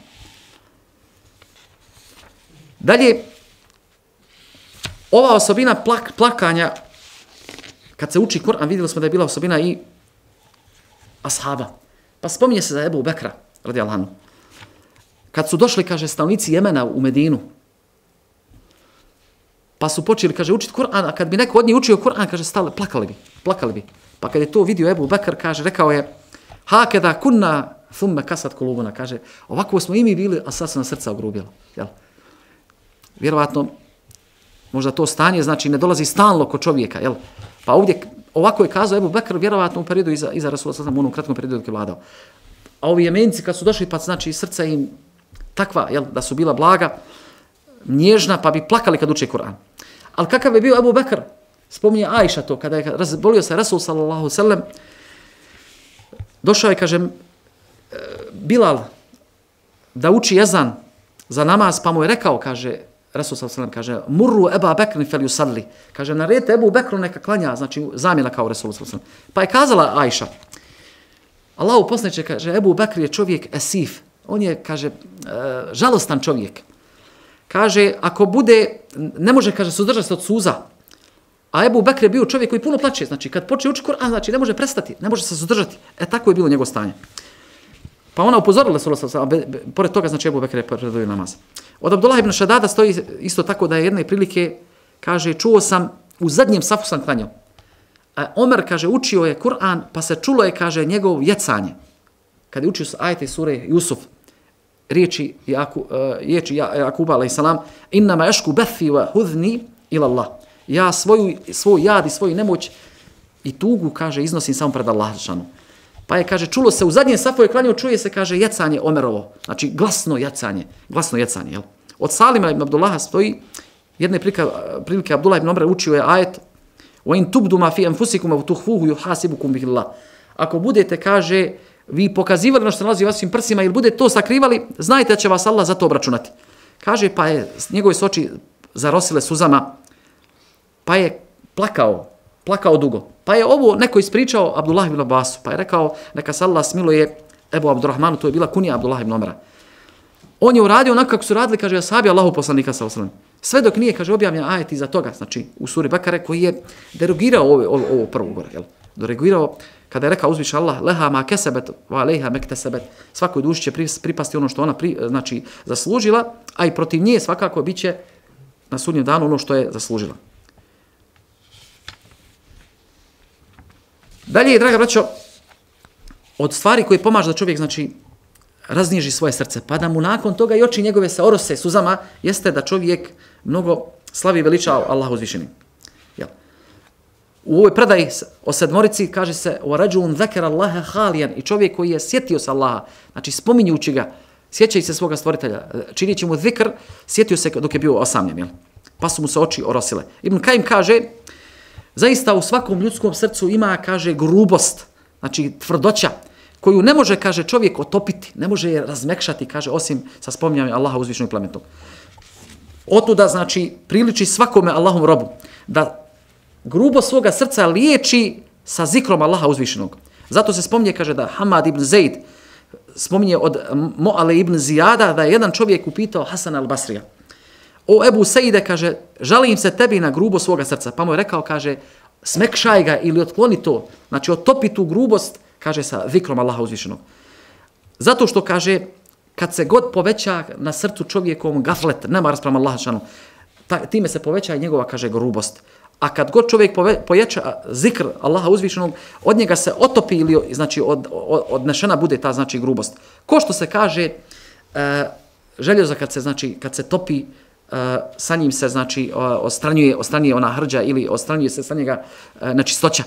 Speaker 1: Dalje, ova osobina plak, plakanja, kad se uči Kur'an, vidjeli smo da je bila osobina i ashaba. Pa spominje se za Ebu Bekra, radijallahu anhu. Kad su došli, kaže, stanovnici Jemena u Medinu, Pa su počeli, kaže, učiti Kur'an, a kad bi neko od njih učio Kur'an, kaže, stale, plakali bi, plakali bi. Pa kad je to vidio Ebu Bekr, kaže, rekao je, hakeda kunna thumme kasat kulubuna, kaže, ovako smo i mi bili, a sad su nam srca ogrubila. Jel? Vjerovatno, možda to stanje, znači, ne dolazi stalno kod čovjeka, jel? Pa ovdje, ovako je kazao Ebu Bekr, vjerovatno u periodu iza, iza Rasula sallallahu alejhi ve sellem, u onom kratkom periodu dok je vladao. A ovi Jemenci kad su došli, pa znači srca im takva, jel, da su bila blaga, nježna, pa bi plakali kad uče Kur'an. Ali kakav je bio Ebu Bekr? Spominje Ajša to, kada je razbolio se Rasul sallallahu alejhi ve sellem, došao je, kaže, Bilal da uči ezan za namaz, pa mu je rekao, kaže, Rasul sallallahu alejhi ve sellem, kaže, murru Eba Bekrin fel yusalli, kaže, naredite Ebu Bekru neka klanja, znači zamjena kao Rasul sallallahu alejhi ve sellem. Pa je kazala Ajša, Allahu poslaniče, kaže, Ebu Bekr je čovjek esif, on je, kaže, žalostan čovjek. Kaže, ako bude, ne može, kaže, suzdržati se od suza. A Ebu Bekr je bio čovjek koji puno plače. Znači, kad počne učiti Kur'an, znači, ne može prestati, ne može se suzdržati. E, tako je bilo njegovo stanje. Pa ona upozorila se, a pored toga, znači, Ebu Bekr je predvodio namaz. Od Abdullah ibn Šadada stoji isto tako da je jedne prilike, kaže, čuo sam, u zadnjem safu sam klanjao. A Omer, kaže, učio je Kur'an, pa se čulo je, kaže, njegov jecanje. Kad je učio ajete sure Jusuf, riječi Jaku, uh, riječi Jakuba alejsalam, innama ashku bathi wa hudni ila Allah. Ja svoju svoj jad i svoju nemoć i tugu, kaže, iznosim samo pred Allahom. Pa je, kaže, čulo se u zadnjem safu je klanjao, čuje se, kaže, jecanje Omerovo. Znači glasno jecanje, glasno jecanje, jel? Od Salima ibn Abdullaha stoji jedne prilike, prilike Abdullah ibn Omer učio je ajet wa in tubdu ma fi anfusikum wa tukhfuhu yuhasibukum bihi Allah. Ako budete, kaže, vi pokazivali ono što se nalazi u vašim prsima ili budete to sakrivali, znajte da će vas Allah za to obračunati. Kaže, pa je njegove su oči zarosile suzama, pa je plakao, plakao dugo. Pa je ovo neko ispričao Abdullah ibn Abbasu, pa je rekao, neka se Allah smiluje Ebu Abdurrahmanu, to je bila kunija Abdullah ibn Omera. On je uradio onako kako su radili, kaže, ashabi Allahu poslanika sallallahu alejhi ve sellem. Sve dok nije, kaže, objavljen ajet iza toga, znači u suri Bekare, koji je derogirao ovo, ovo, ovo prvo gore, jel? Derogirao kada je rekao uzviš Allah, leha ma kesebet, va leha mektesebet, svakoj duši će pripasti ono što ona pri, znači, zaslužila, a i protiv nje svakako bit će na sudnjem danu ono što je zaslužila. Dalje, draga braćo, od stvari koje pomaže da čovjek, znači, raznježi svoje srce, pa da mu nakon toga i oči njegove se orose suzama, jeste da čovjek mnogo slavi i veliča Allahu uzvišenim. Jel? U ovoj predaji o sedmorici kaže se o rađun zekera Allaha halijan, i čovjek koji je sjetio se Allaha, znači spominjući ga, sjećajući se svoga stvoritelja, činići mu zikr, sjetio se dok je bio osamljen, jel? Pa su mu se oči orosile. Ibn Kajim kaže, zaista u svakom ljudskom srcu ima, kaže, grubost, znači tvrdoća, koju ne može, kaže, čovjek otopiti, ne može je razmekšati, kaže, osim sa spominjanjem Allaha uzvišenog i plemenitog. Otuda, znači, priliči svakome Allahom robu da grubo svoga srca liječi sa zikrom Allaha uzvišenog. Zato se spominje, kaže, da Hamad ibn Zaid spominje od Mo'ale ibn Zijada da je jedan čovjek upitao Hasan al-Basrija. O Ebu Sejide, kaže, žalim se tebi na grubo svoga srca. Pa mu je rekao, kaže, smekšaj ga ili otkloni to. Znači, otopi tu grubost, kaže, sa zikrom Allaha uzvišenog. Zato što, kaže, kad se god poveća na srcu čovjekom gaflet, nema rasprava Allaha šanu, time se poveća i njegova, kaže, grubost. A kad god čovjek poveća zikr Allaha uzvišenog, od njega se otopi ili, znači, od, od, odnešena bude ta, znači, grubost. Ko što se kaže, e, željezo kad se, znači, kad se topi, e, sa njim se, znači, ostranjuje, ostranjuje ona hrđa ili ostranjuje se sa njega e, nečistoća.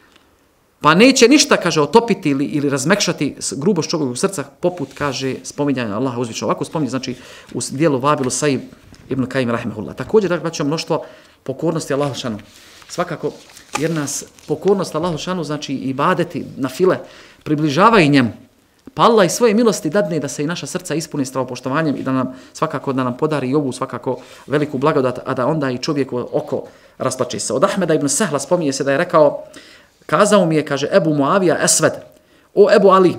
Speaker 1: Pa neće ništa, kaže, otopiti ili, ili razmekšati grubost čovjekovog srca, poput, kaže, spominjanja Allaha uzvišenog. Ovako spominje, znači, u dijelu Vabilu Saib ibn Kajim rahimehullah. Također, dakle, ćemo mnoštvo pokornosti Allahu šanu. Svakako, jer nas pokornost Allahu šanu, znači, ibadeti na file, približavaju njemu. Pa Allah i svoje milosti dadne da se i naša srca ispuni stravopoštovanjem i da nam svakako da nam podari i ovu svakako veliku blagodat, a da onda i čovjeku oko rasplače se. Od Ahmeda ibn Sehla spominje se da je rekao, kazao mi je, kaže, Ebu Muavija Esved, o Ebu Ali,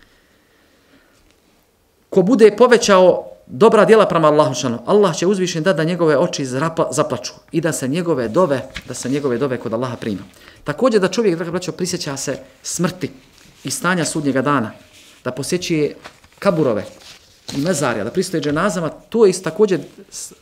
Speaker 1: ko bude povećao dobra djela prema Allahu šanu, Allah će uzvišen da da njegove oči zrapa, zaplaču i da se njegove dove, da se njegove dove kod Allaha prima. Također da čovjek, draga braćo, prisjeća se smrti i stanja sudnjega dana, da posjećuje kaburove i mezarja, da pristoje dženazama, to je također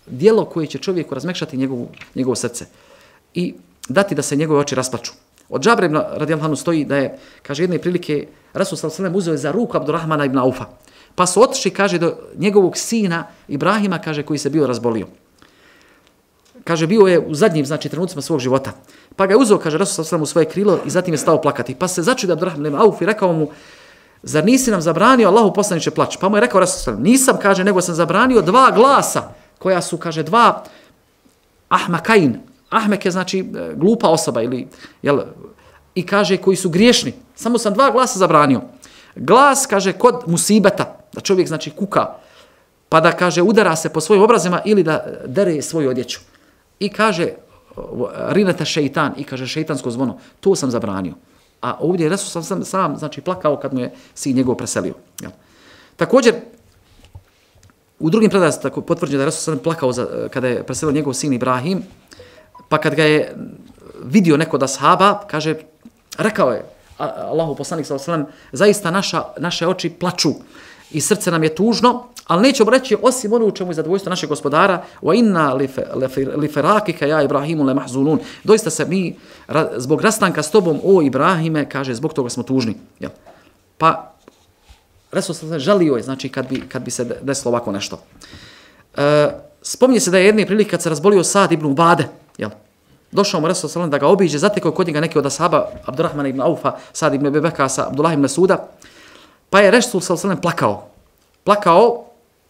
Speaker 1: djelo koje će čovjeku razmekšati njegovu, njegovo srce i dati da se njegove oči rasplaču. Od Džabra ibn radijallahu anhu stoji da je, kaže, jedne prilike Rasul sallallahu alejhi ve sellem uzeo za ruku Abdurrahmana ibn Aufa. Pa su otišli, kaže, do njegovog sina Ibrahima, kaže, koji se bio razbolio. Kaže, bio je u zadnjim, znači, trenucima svog života. Pa ga je uzeo, kaže, Rasul sallallahu alejhi ve sellem u svoje krilo i zatim je stao plakati. Pa se začudio Abdurrahman ibn Auf i rekao mu: zar nisi nam zabranio Allahu poslaniče plać? Pa mu je rekao Rasul sallallahu alejhi ve sellem: nisam, kaže, nego sam zabranio dva glasa koja su, kaže, dva ahmakain. Ahmek je, znači, glupa osoba ili, jel, i kaže, koji su griješni. Samo sam dva glasa zabranio. Glas, kaže, kod musibeta, da čovjek, znači, kuka, pa da, kaže, udara se po svojim obrazima ili da dere svoju odjeću. I kaže, rinete šeitan, i kaže, šeitansko zvono, to sam zabranio. A ovdje je Resul sam, sam, znači, plakao kad mu je sin njegov preselio. Jel. Također, u drugim predajama tako potvrđeno da je Resul sam plakao za, kada je preselio njegov sin Ibrahim, pa kad ga je vidio neko da ashaba, kaže, rekao je Allahu poslanik sallallahu alejhi ve sellem: zaista naša, naše oči plaču i srce nam je tužno, ali nećemo reći osim ono u čemu je zadovoljstvo našeg gospodara: wa inna li firakika ja Ibrahimu le mahzunun. Doista se mi zbog rastanka s tobom, o Ibrahime, kaže, zbog toga smo tužni. Jel? Pa Resul sallallahu alejhi ve sellem žalio je, znači, kad bi, kad bi se desilo ovako nešto. E, spominje se da je jedne prilike kad se razbolio Sad ibn Ubade, jel? Došao mu Resul sallallahu alejhi ve sellem da ga obiđe, zatekao kod njega neki od ashaba, Abdurrahmana ibn Aufa, Sad ibn Abi Bekasa, Abdullah ibn Suda, pa je Resul sallallahu alejhi ve sellem plakao. Plakao,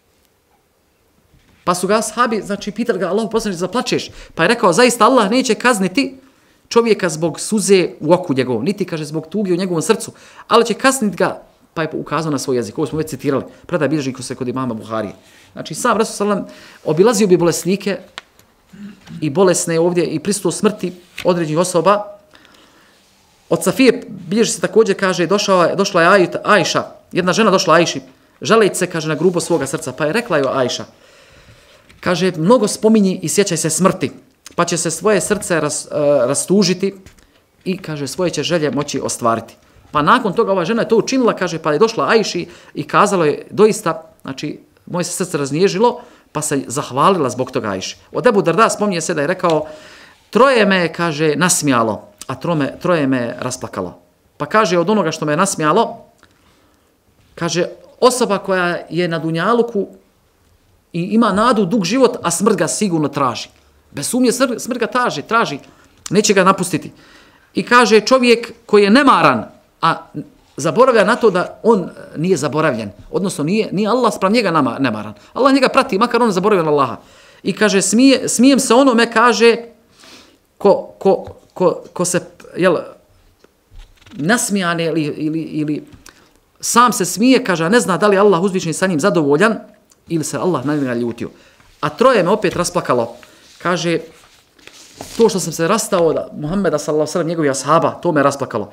Speaker 1: pa su ga ashabi, znači, pitali ga: Allahu poslaniče, zaplačeš? Pa je rekao: zaista Allah neće kazniti čovjeka zbog suze u oku njegovom, niti, kaže, zbog tuge u njegovom srcu, ali će kazniti ga, pa je ukazao na svoj jezik. Ovo smo već citirali, predaj bilježi ko se kod imama Buharije. Znači, sam Resul sallallahu alejhi ve sellem obilazio bi bolesnike i bolesne ovdje i prisustvo smrti određenih osoba. Od Safije bilježi se također, kaže, došla, došla je Ajša, jedna žena došla Ajši, žaleći se, kaže, na grubo svoga srca, pa je rekla joj Ajša, kaže, mnogo spominji i sjećaj se smrti, pa će se svoje srce ras, uh, rastužiti i, kaže, svoje će želje moći ostvariti. Pa nakon toga ova žena je to učinila, kaže, pa je došla Ajši i kazalo je: doista, znači, moje se srce raznježilo, pa se zahvalila zbog toga Ajši. Od Ebu Darda spominje se da je rekao: troje me, kaže, nasmijalo, a trome, troje me rasplakalo. Pa kaže, od onoga što me nasmijalo, kaže, osoba koja je na dunjaluku i ima nadu dug život, a smrt ga sigurno traži. Bez sumnje smrt ga traži, traži, neće ga napustiti. I kaže, čovjek koji je nemaran, a zaboravlja na to da on nije zaboravljen, odnosno nije, nije Allah sprem njega nama nemaran. Allah njega prati, makar on zaboravio na Allaha. I kaže, smije, smijem se onome, kaže, ko, ko, ko, ko se, jel, nasmijane ili, ili, ili sam se smije, kaže, a ne zna da li Allah uzvišeni sa njim zadovoljan ili se Allah na njega ljutio. A troje me opet rasplakalo. Kaže, to što sam se rastao od Muhammeda sallallahu alejhi ve sellem, njegovih ashaba, to me rasplakalo.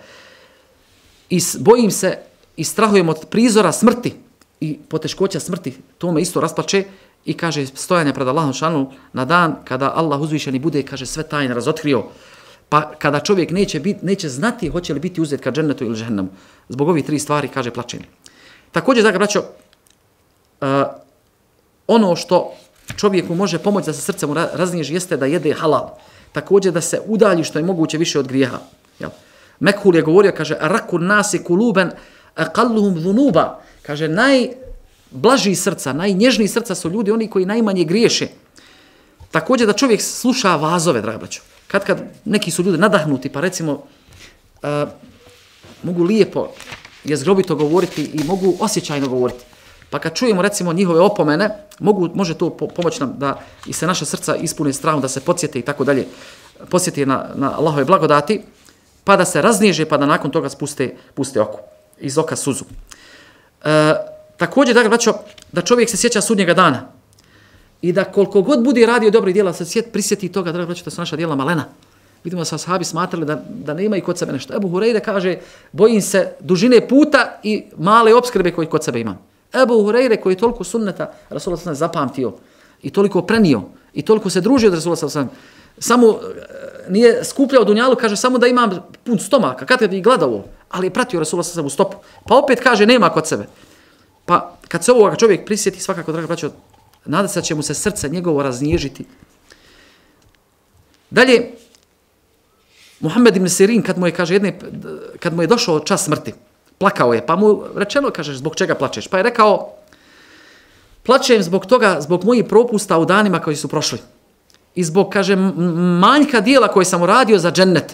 Speaker 1: I bojim se i strahujem od prizora smrti i poteškoća smrti, to me isto rasplače. I kaže, stojanje pred Allahom šanu na dan kada Allah uzvišeni bude, kaže, sve tajne razotkrio. Pa kada čovjek neće, bit, neće znati hoće li biti uzet ka džennetu ili džehennemu. Zbog ovih tri stvari, kaže, plačem. Također, da ga braćo, uh, ono što čovjeku može pomoći da se srce mu raznježi jeste da jede halal. Također da se udalji što je moguće više od grijeha. Jel? Mekhul je govorio, kaže, rakun nasi kuluben aqalluhum dhunuba. Kaže, najblažiji srca, najnježniji srca su ljudi oni koji najmanje griješe. Također da čovjek sluša vazove, draga braćo. Kad kad neki su ljudi nadahnuti, pa recimo uh, mogu lijepo, jezgrobito govoriti i mogu osjećajno govoriti. Pa kad čujemo recimo njihove opomene, mogu, može to pomoći nam da i se naša srca ispune strahom, da se podsjete i tako dalje, podsjeti na, na Allahove blagodati, pa da se raznježe, pa da nakon toga spuste, puste oko, iz oka suzu. E, također, da, braćo, da čovjek se sjeća sudnjega dana i da koliko god bude radio dobrih djela, se sjet, prisjeti toga, draga braćo, da su naša djela malena. Vidimo da su ashabi smatrali da, da nema i kod sebe nešto. Ebu Hureyre kaže, bojim se dužine puta i male opskrbe koje kod sebe imam. Ebu Hureyre koji je toliko sunneta Rasulullah sallallahu alejhi ve sellem zapamtio i toliko prenio i toliko se družio od Rasulullah sallallahu alejhi ve sellem, samo nije skupljao dunjalu, kaže samo da imam pun stomaka, kad bi gladao, ali je pratio Rasulullah sallallahu alejhi ve sellem u stopu. Pa opet kaže nema kod sebe. Pa kad se ovoga čovjek prisjeti, svakako, draga braćo, nada se da će mu se srce njegovo raznježiti. Dalje, Muhammed ibn Sirin, kad mu je, kaže, jedne, kad mu je došao čas smrti, plakao je, pa mu rečeno, kaže, zbog čega plačeš? Pa je rekao, plačem zbog toga, zbog mojih propusta u danima koji su prošli. I zbog, kaže, manjka dijela koje sam uradio za džennet.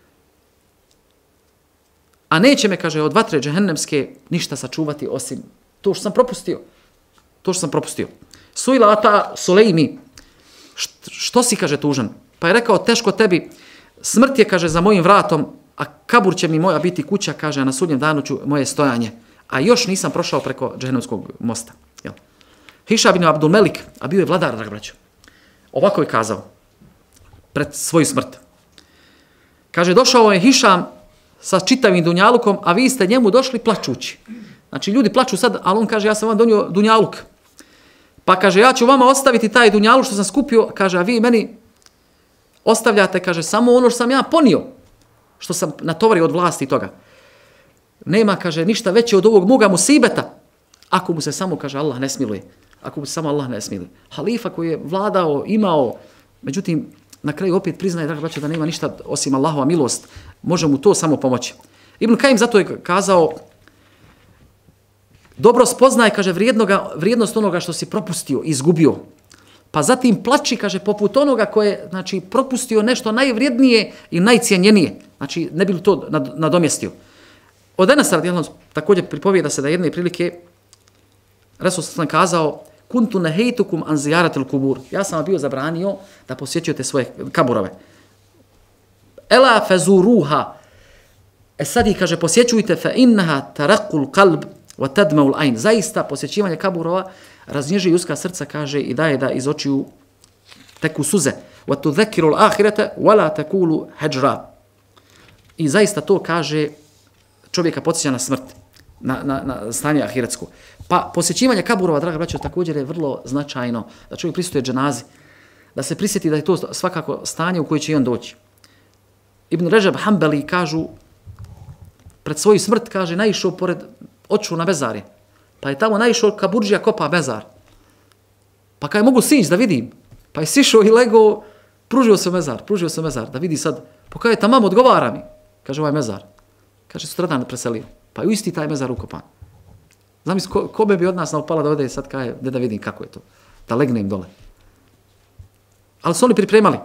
Speaker 1: A neće me, kaže, od vatre džehennemske ništa sačuvati osim to što sam propustio. To što sam propustio. Suila Ata Sulejmi, što si, kaže, tužan? Pa je rekao, teško tebi, smrt je, kaže, za mojim vratom, a kabur će mi moja biti kuća, kaže, a na sudnjem danu ću moje stojanje. A još nisam prošao preko džehennemskog mosta. Jel? Hiša bin Abdul Melik, a bio je vladar, draga braćo, ovako je kazao pred svoju smrt. Kaže, došao je Hišam sa čitavim dunjalukom, a vi ste njemu došli plačući. Znači, ljudi plaču sad, ali on kaže, ja sam vam donio dunjaluk. Pa kaže, ja ću vama ostaviti taj dunjaluk što sam skupio, kaže, a vi meni ostavljate, kaže, samo ono što sam ja ponio, što sam natovario od vlasti toga. Nema, kaže, ništa veće od ovog moga musibeta, ako mu se samo, kaže, Allah ne smiluje. Ako mu se samo Allah ne smiluje. Halifa koji je vladao, imao, međutim, na kraju opet priznaje, draga braćo, da nema ništa osim Allahova milost. Može mu to samo pomoći. Ibn Kajim zato je kazao, dobro spoznaje, kaže, vrijednoga, vrijednost onoga što si propustio, izgubio. Pa zatim plači, kaže, poput onoga koje je, znači, propustio nešto najvrijednije i najcijenjenije. Znači, ne bi li to nadomjestio. Od Enesa radijallahu anhu također pripovijeda se da jedne prilike Resul sallallahu kazao, kuntu nehejtukum an ziyaratil kubur. Ja sam bio zabranio da posjećujete svoje kaburove. Ela fazuruha. E sad ih, kaže, posjećujte, fa innaha taraqul qalb wa tadma'ul ayn. Zaista posjećivanje kaburova raznježi ljudska srca, kaže, i daje da iz očiju teku suze. Wa tudhakiru al-akhirata wa la taqulu hajra. I zaista to, kaže, čovjeka podsjeća na smrt, na, na, na stanje ahiretsko. Pa posjećivanje kaburova, draga braćo, također je vrlo značajno da čovjek prisutuje dženazi, da se prisjeti da je to svakako stanje u koje će i on doći. Ibn Režab Hanbali, kažu, pred svoju smrt, kaže, naišao pored, otišao na mezarje, pa je tamo naišao kaburđija kopa mezar. Pa kada je mogu sići da vidim, pa je sišao i legao, pružio se mezar, pružio se mezar, da vidi sad, pa kada je tamam, odgovara mi, kaže, ovaj mezar. Kaže, sutradan preselio, pa je u isti taj mezar ukopan. Zamisli, ko, ko bi od nas naopala da ode sad kaje, da vidim kako je to, da legnem dole. Ali su oni pripremali.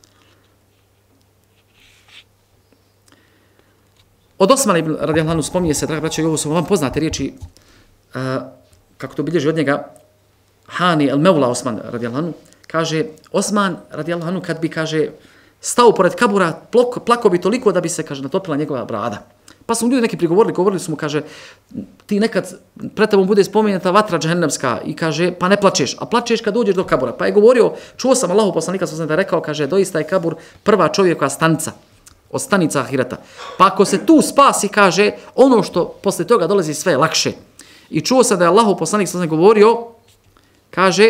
Speaker 1: Od Osmana ibn radijallahu anhu spominje se, draga braćo, i ovo su vam poznate riječi, uh, kako to bilježi od njega, Hani el-Mevla Osman radijallahu anhu, kaže, Osman radijallahu anhu kad bi, kaže, stao pored kabura, plako bi toliko da bi se, kaže, natopila njegova brada. Pa su mu ljudi neki prigovorili, govorili su mu, kaže, ti nekad pred tebom bude spomenuta vatra džehennemska i kaže, pa ne plačeš, a plačeš kad dođeš do kabura. Pa je govorio, čuo sam Allahu poslanika sallallahu alejhi ve sellem da rekao, kaže, doista je kabur prva čovjekova stanica, od stanica ahireta. Pa ako se tu spasi, kaže, ono što posle toga dolazi sve je lakše. I čuo sam da je Allahu poslanik sallallahu alejhi ve sellem govorio, kaže,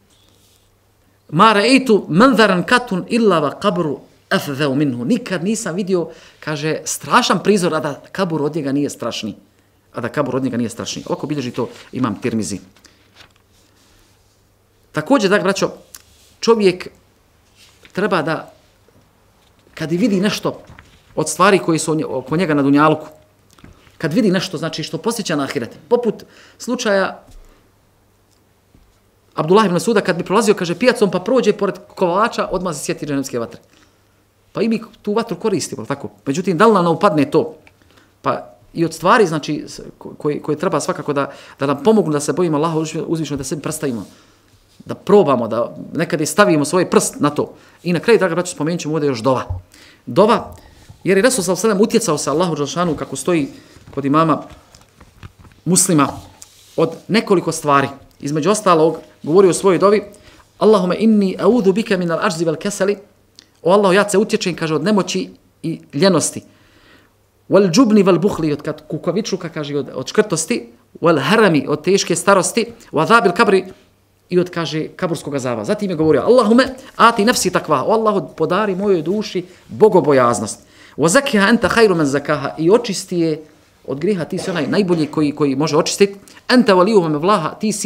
Speaker 1: ma ra'aytu manzaran katun illa wa qabru afdhau minhu. Nikad nisam vidio, kaže, strašan prizor, a da kabur od njega nije strašni. A da kabur od njega nije strašni. Ovako bilježi to Imam Tirmizi. Također, dakle, braćo, čovjek treba da, kad vidi nešto od stvari koji su oko njega na dunjaluku, kad vidi nešto, znači, što posjeća na ahiret, poput slučaja Abdullah ibn Suda, kad bi prolazio, kaže, pijacom, pa prođe pored kovalača, odmah se sjeti džehennemske vatre. Pa i mi tu vatru koristimo, tako. Međutim, da li nam upadne to? Pa i od stvari, znači, koje, koje treba svakako da, da nam pomognu da se bojimo Allaha uzvišeno, da sebi predstavimo, da probamo, da nekad stavimo svoj prst na to. I na kraju, draga braćo, spomenut ćemo ovdje još dova. Dova, jer je Resul sallallahu alejhi ve sellem utjecao se Allahu dželešanu, kako stoji kod imama Muslima, od nekoliko stvari. Između ostalog, govori o svojoj dovi, Allahumma inni a'udhu bika min al-ajzi wal kasali. O Allah, ja se utječem, kaže, od nemoći i ljenosti. Wal džubni wal buhli, od kukavičluka, kaže, od, od škrtosti. Wal harami, od teške starosti. Wa adhabil kabri, i od, kaže, kaburskog azaba. Zatim je govorio, Allahume, ati nafsi takva. O Allah, podari mojoj duši bogobojaznost. Wa zakiha anta khayru man zakaha, i očisti je od griha, ti si onaj najbolji koji, koji može očistiti. Anta waliyuhum vlaha, ti si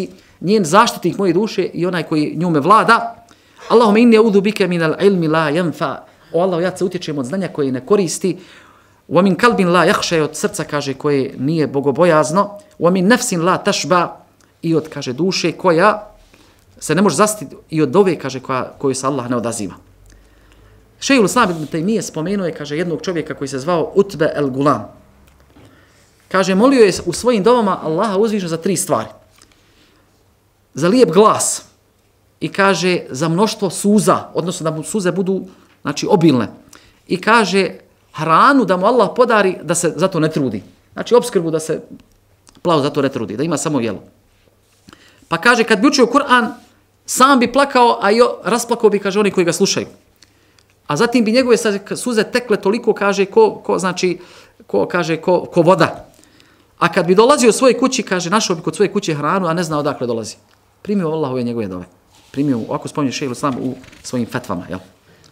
Speaker 1: njen zaštitnik moje duše i onaj koji njome vlada. Allahumma inni a'udhu bika min al-ilmi la yanfa. O Allah, ja se utječem od znanja koje ne koristi. Wa min kalbin la yakhsha, od srca, kaže, koje nije bogobojazno. Wa min nafsin la tashba, i od, kaže, duše koja se ne može zasititi, i od dove, kaže, koja, koju se Allah ne odaziva. Šejhul Islam ibn Tejmije spomenuo je, kaže, jednog čovjeka koji se zvao Utbe el Gulam. Kaže, molio je u svojim dovama Allaha uzvišno za tri stvari. Za lijep glas. I kaže, za mnoštvo suza, odnosno da mu suze budu, znači, obilne. I kaže, hranu da mu Allah podari da se zato ne trudi. Znači, opskrbu da se plavo zato ne trudi, da ima samo jelo. Pa kaže, kad bi učio Kur'an, sam bi plakao, a i rasplakao bi, kaže, oni koji ga slušaju. A zatim bi njegove suze tekle toliko, kaže, ko, ko znači, ko, kaže, ko, ko voda. A kad bi dolazio u svoje kući, kaže, našao bi kod svoje kuće hranu, a ne zna odakle dolazi. Primio Allahove njegove dove. Primio, ako spominje šejhul Islam u svojim fetvama, jel?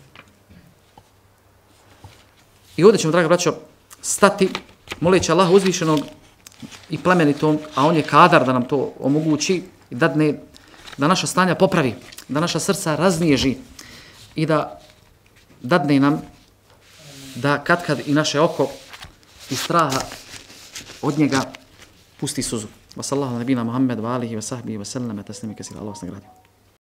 Speaker 1: I ovdje ćemo, draga braćo, stati, moleći Allaha uzvišenog i plemenitog, a on je kadar da nam to omogući i dadne, da naša stanja popravi, da naša srca raznježi i da dadne nam da kad kad i naše oko i straha od njega pusti suzu. Wa sallallahu nabina Muhammed wa alihi wa sahbihi wa sallam taslima kasira. Allah vas nagradio.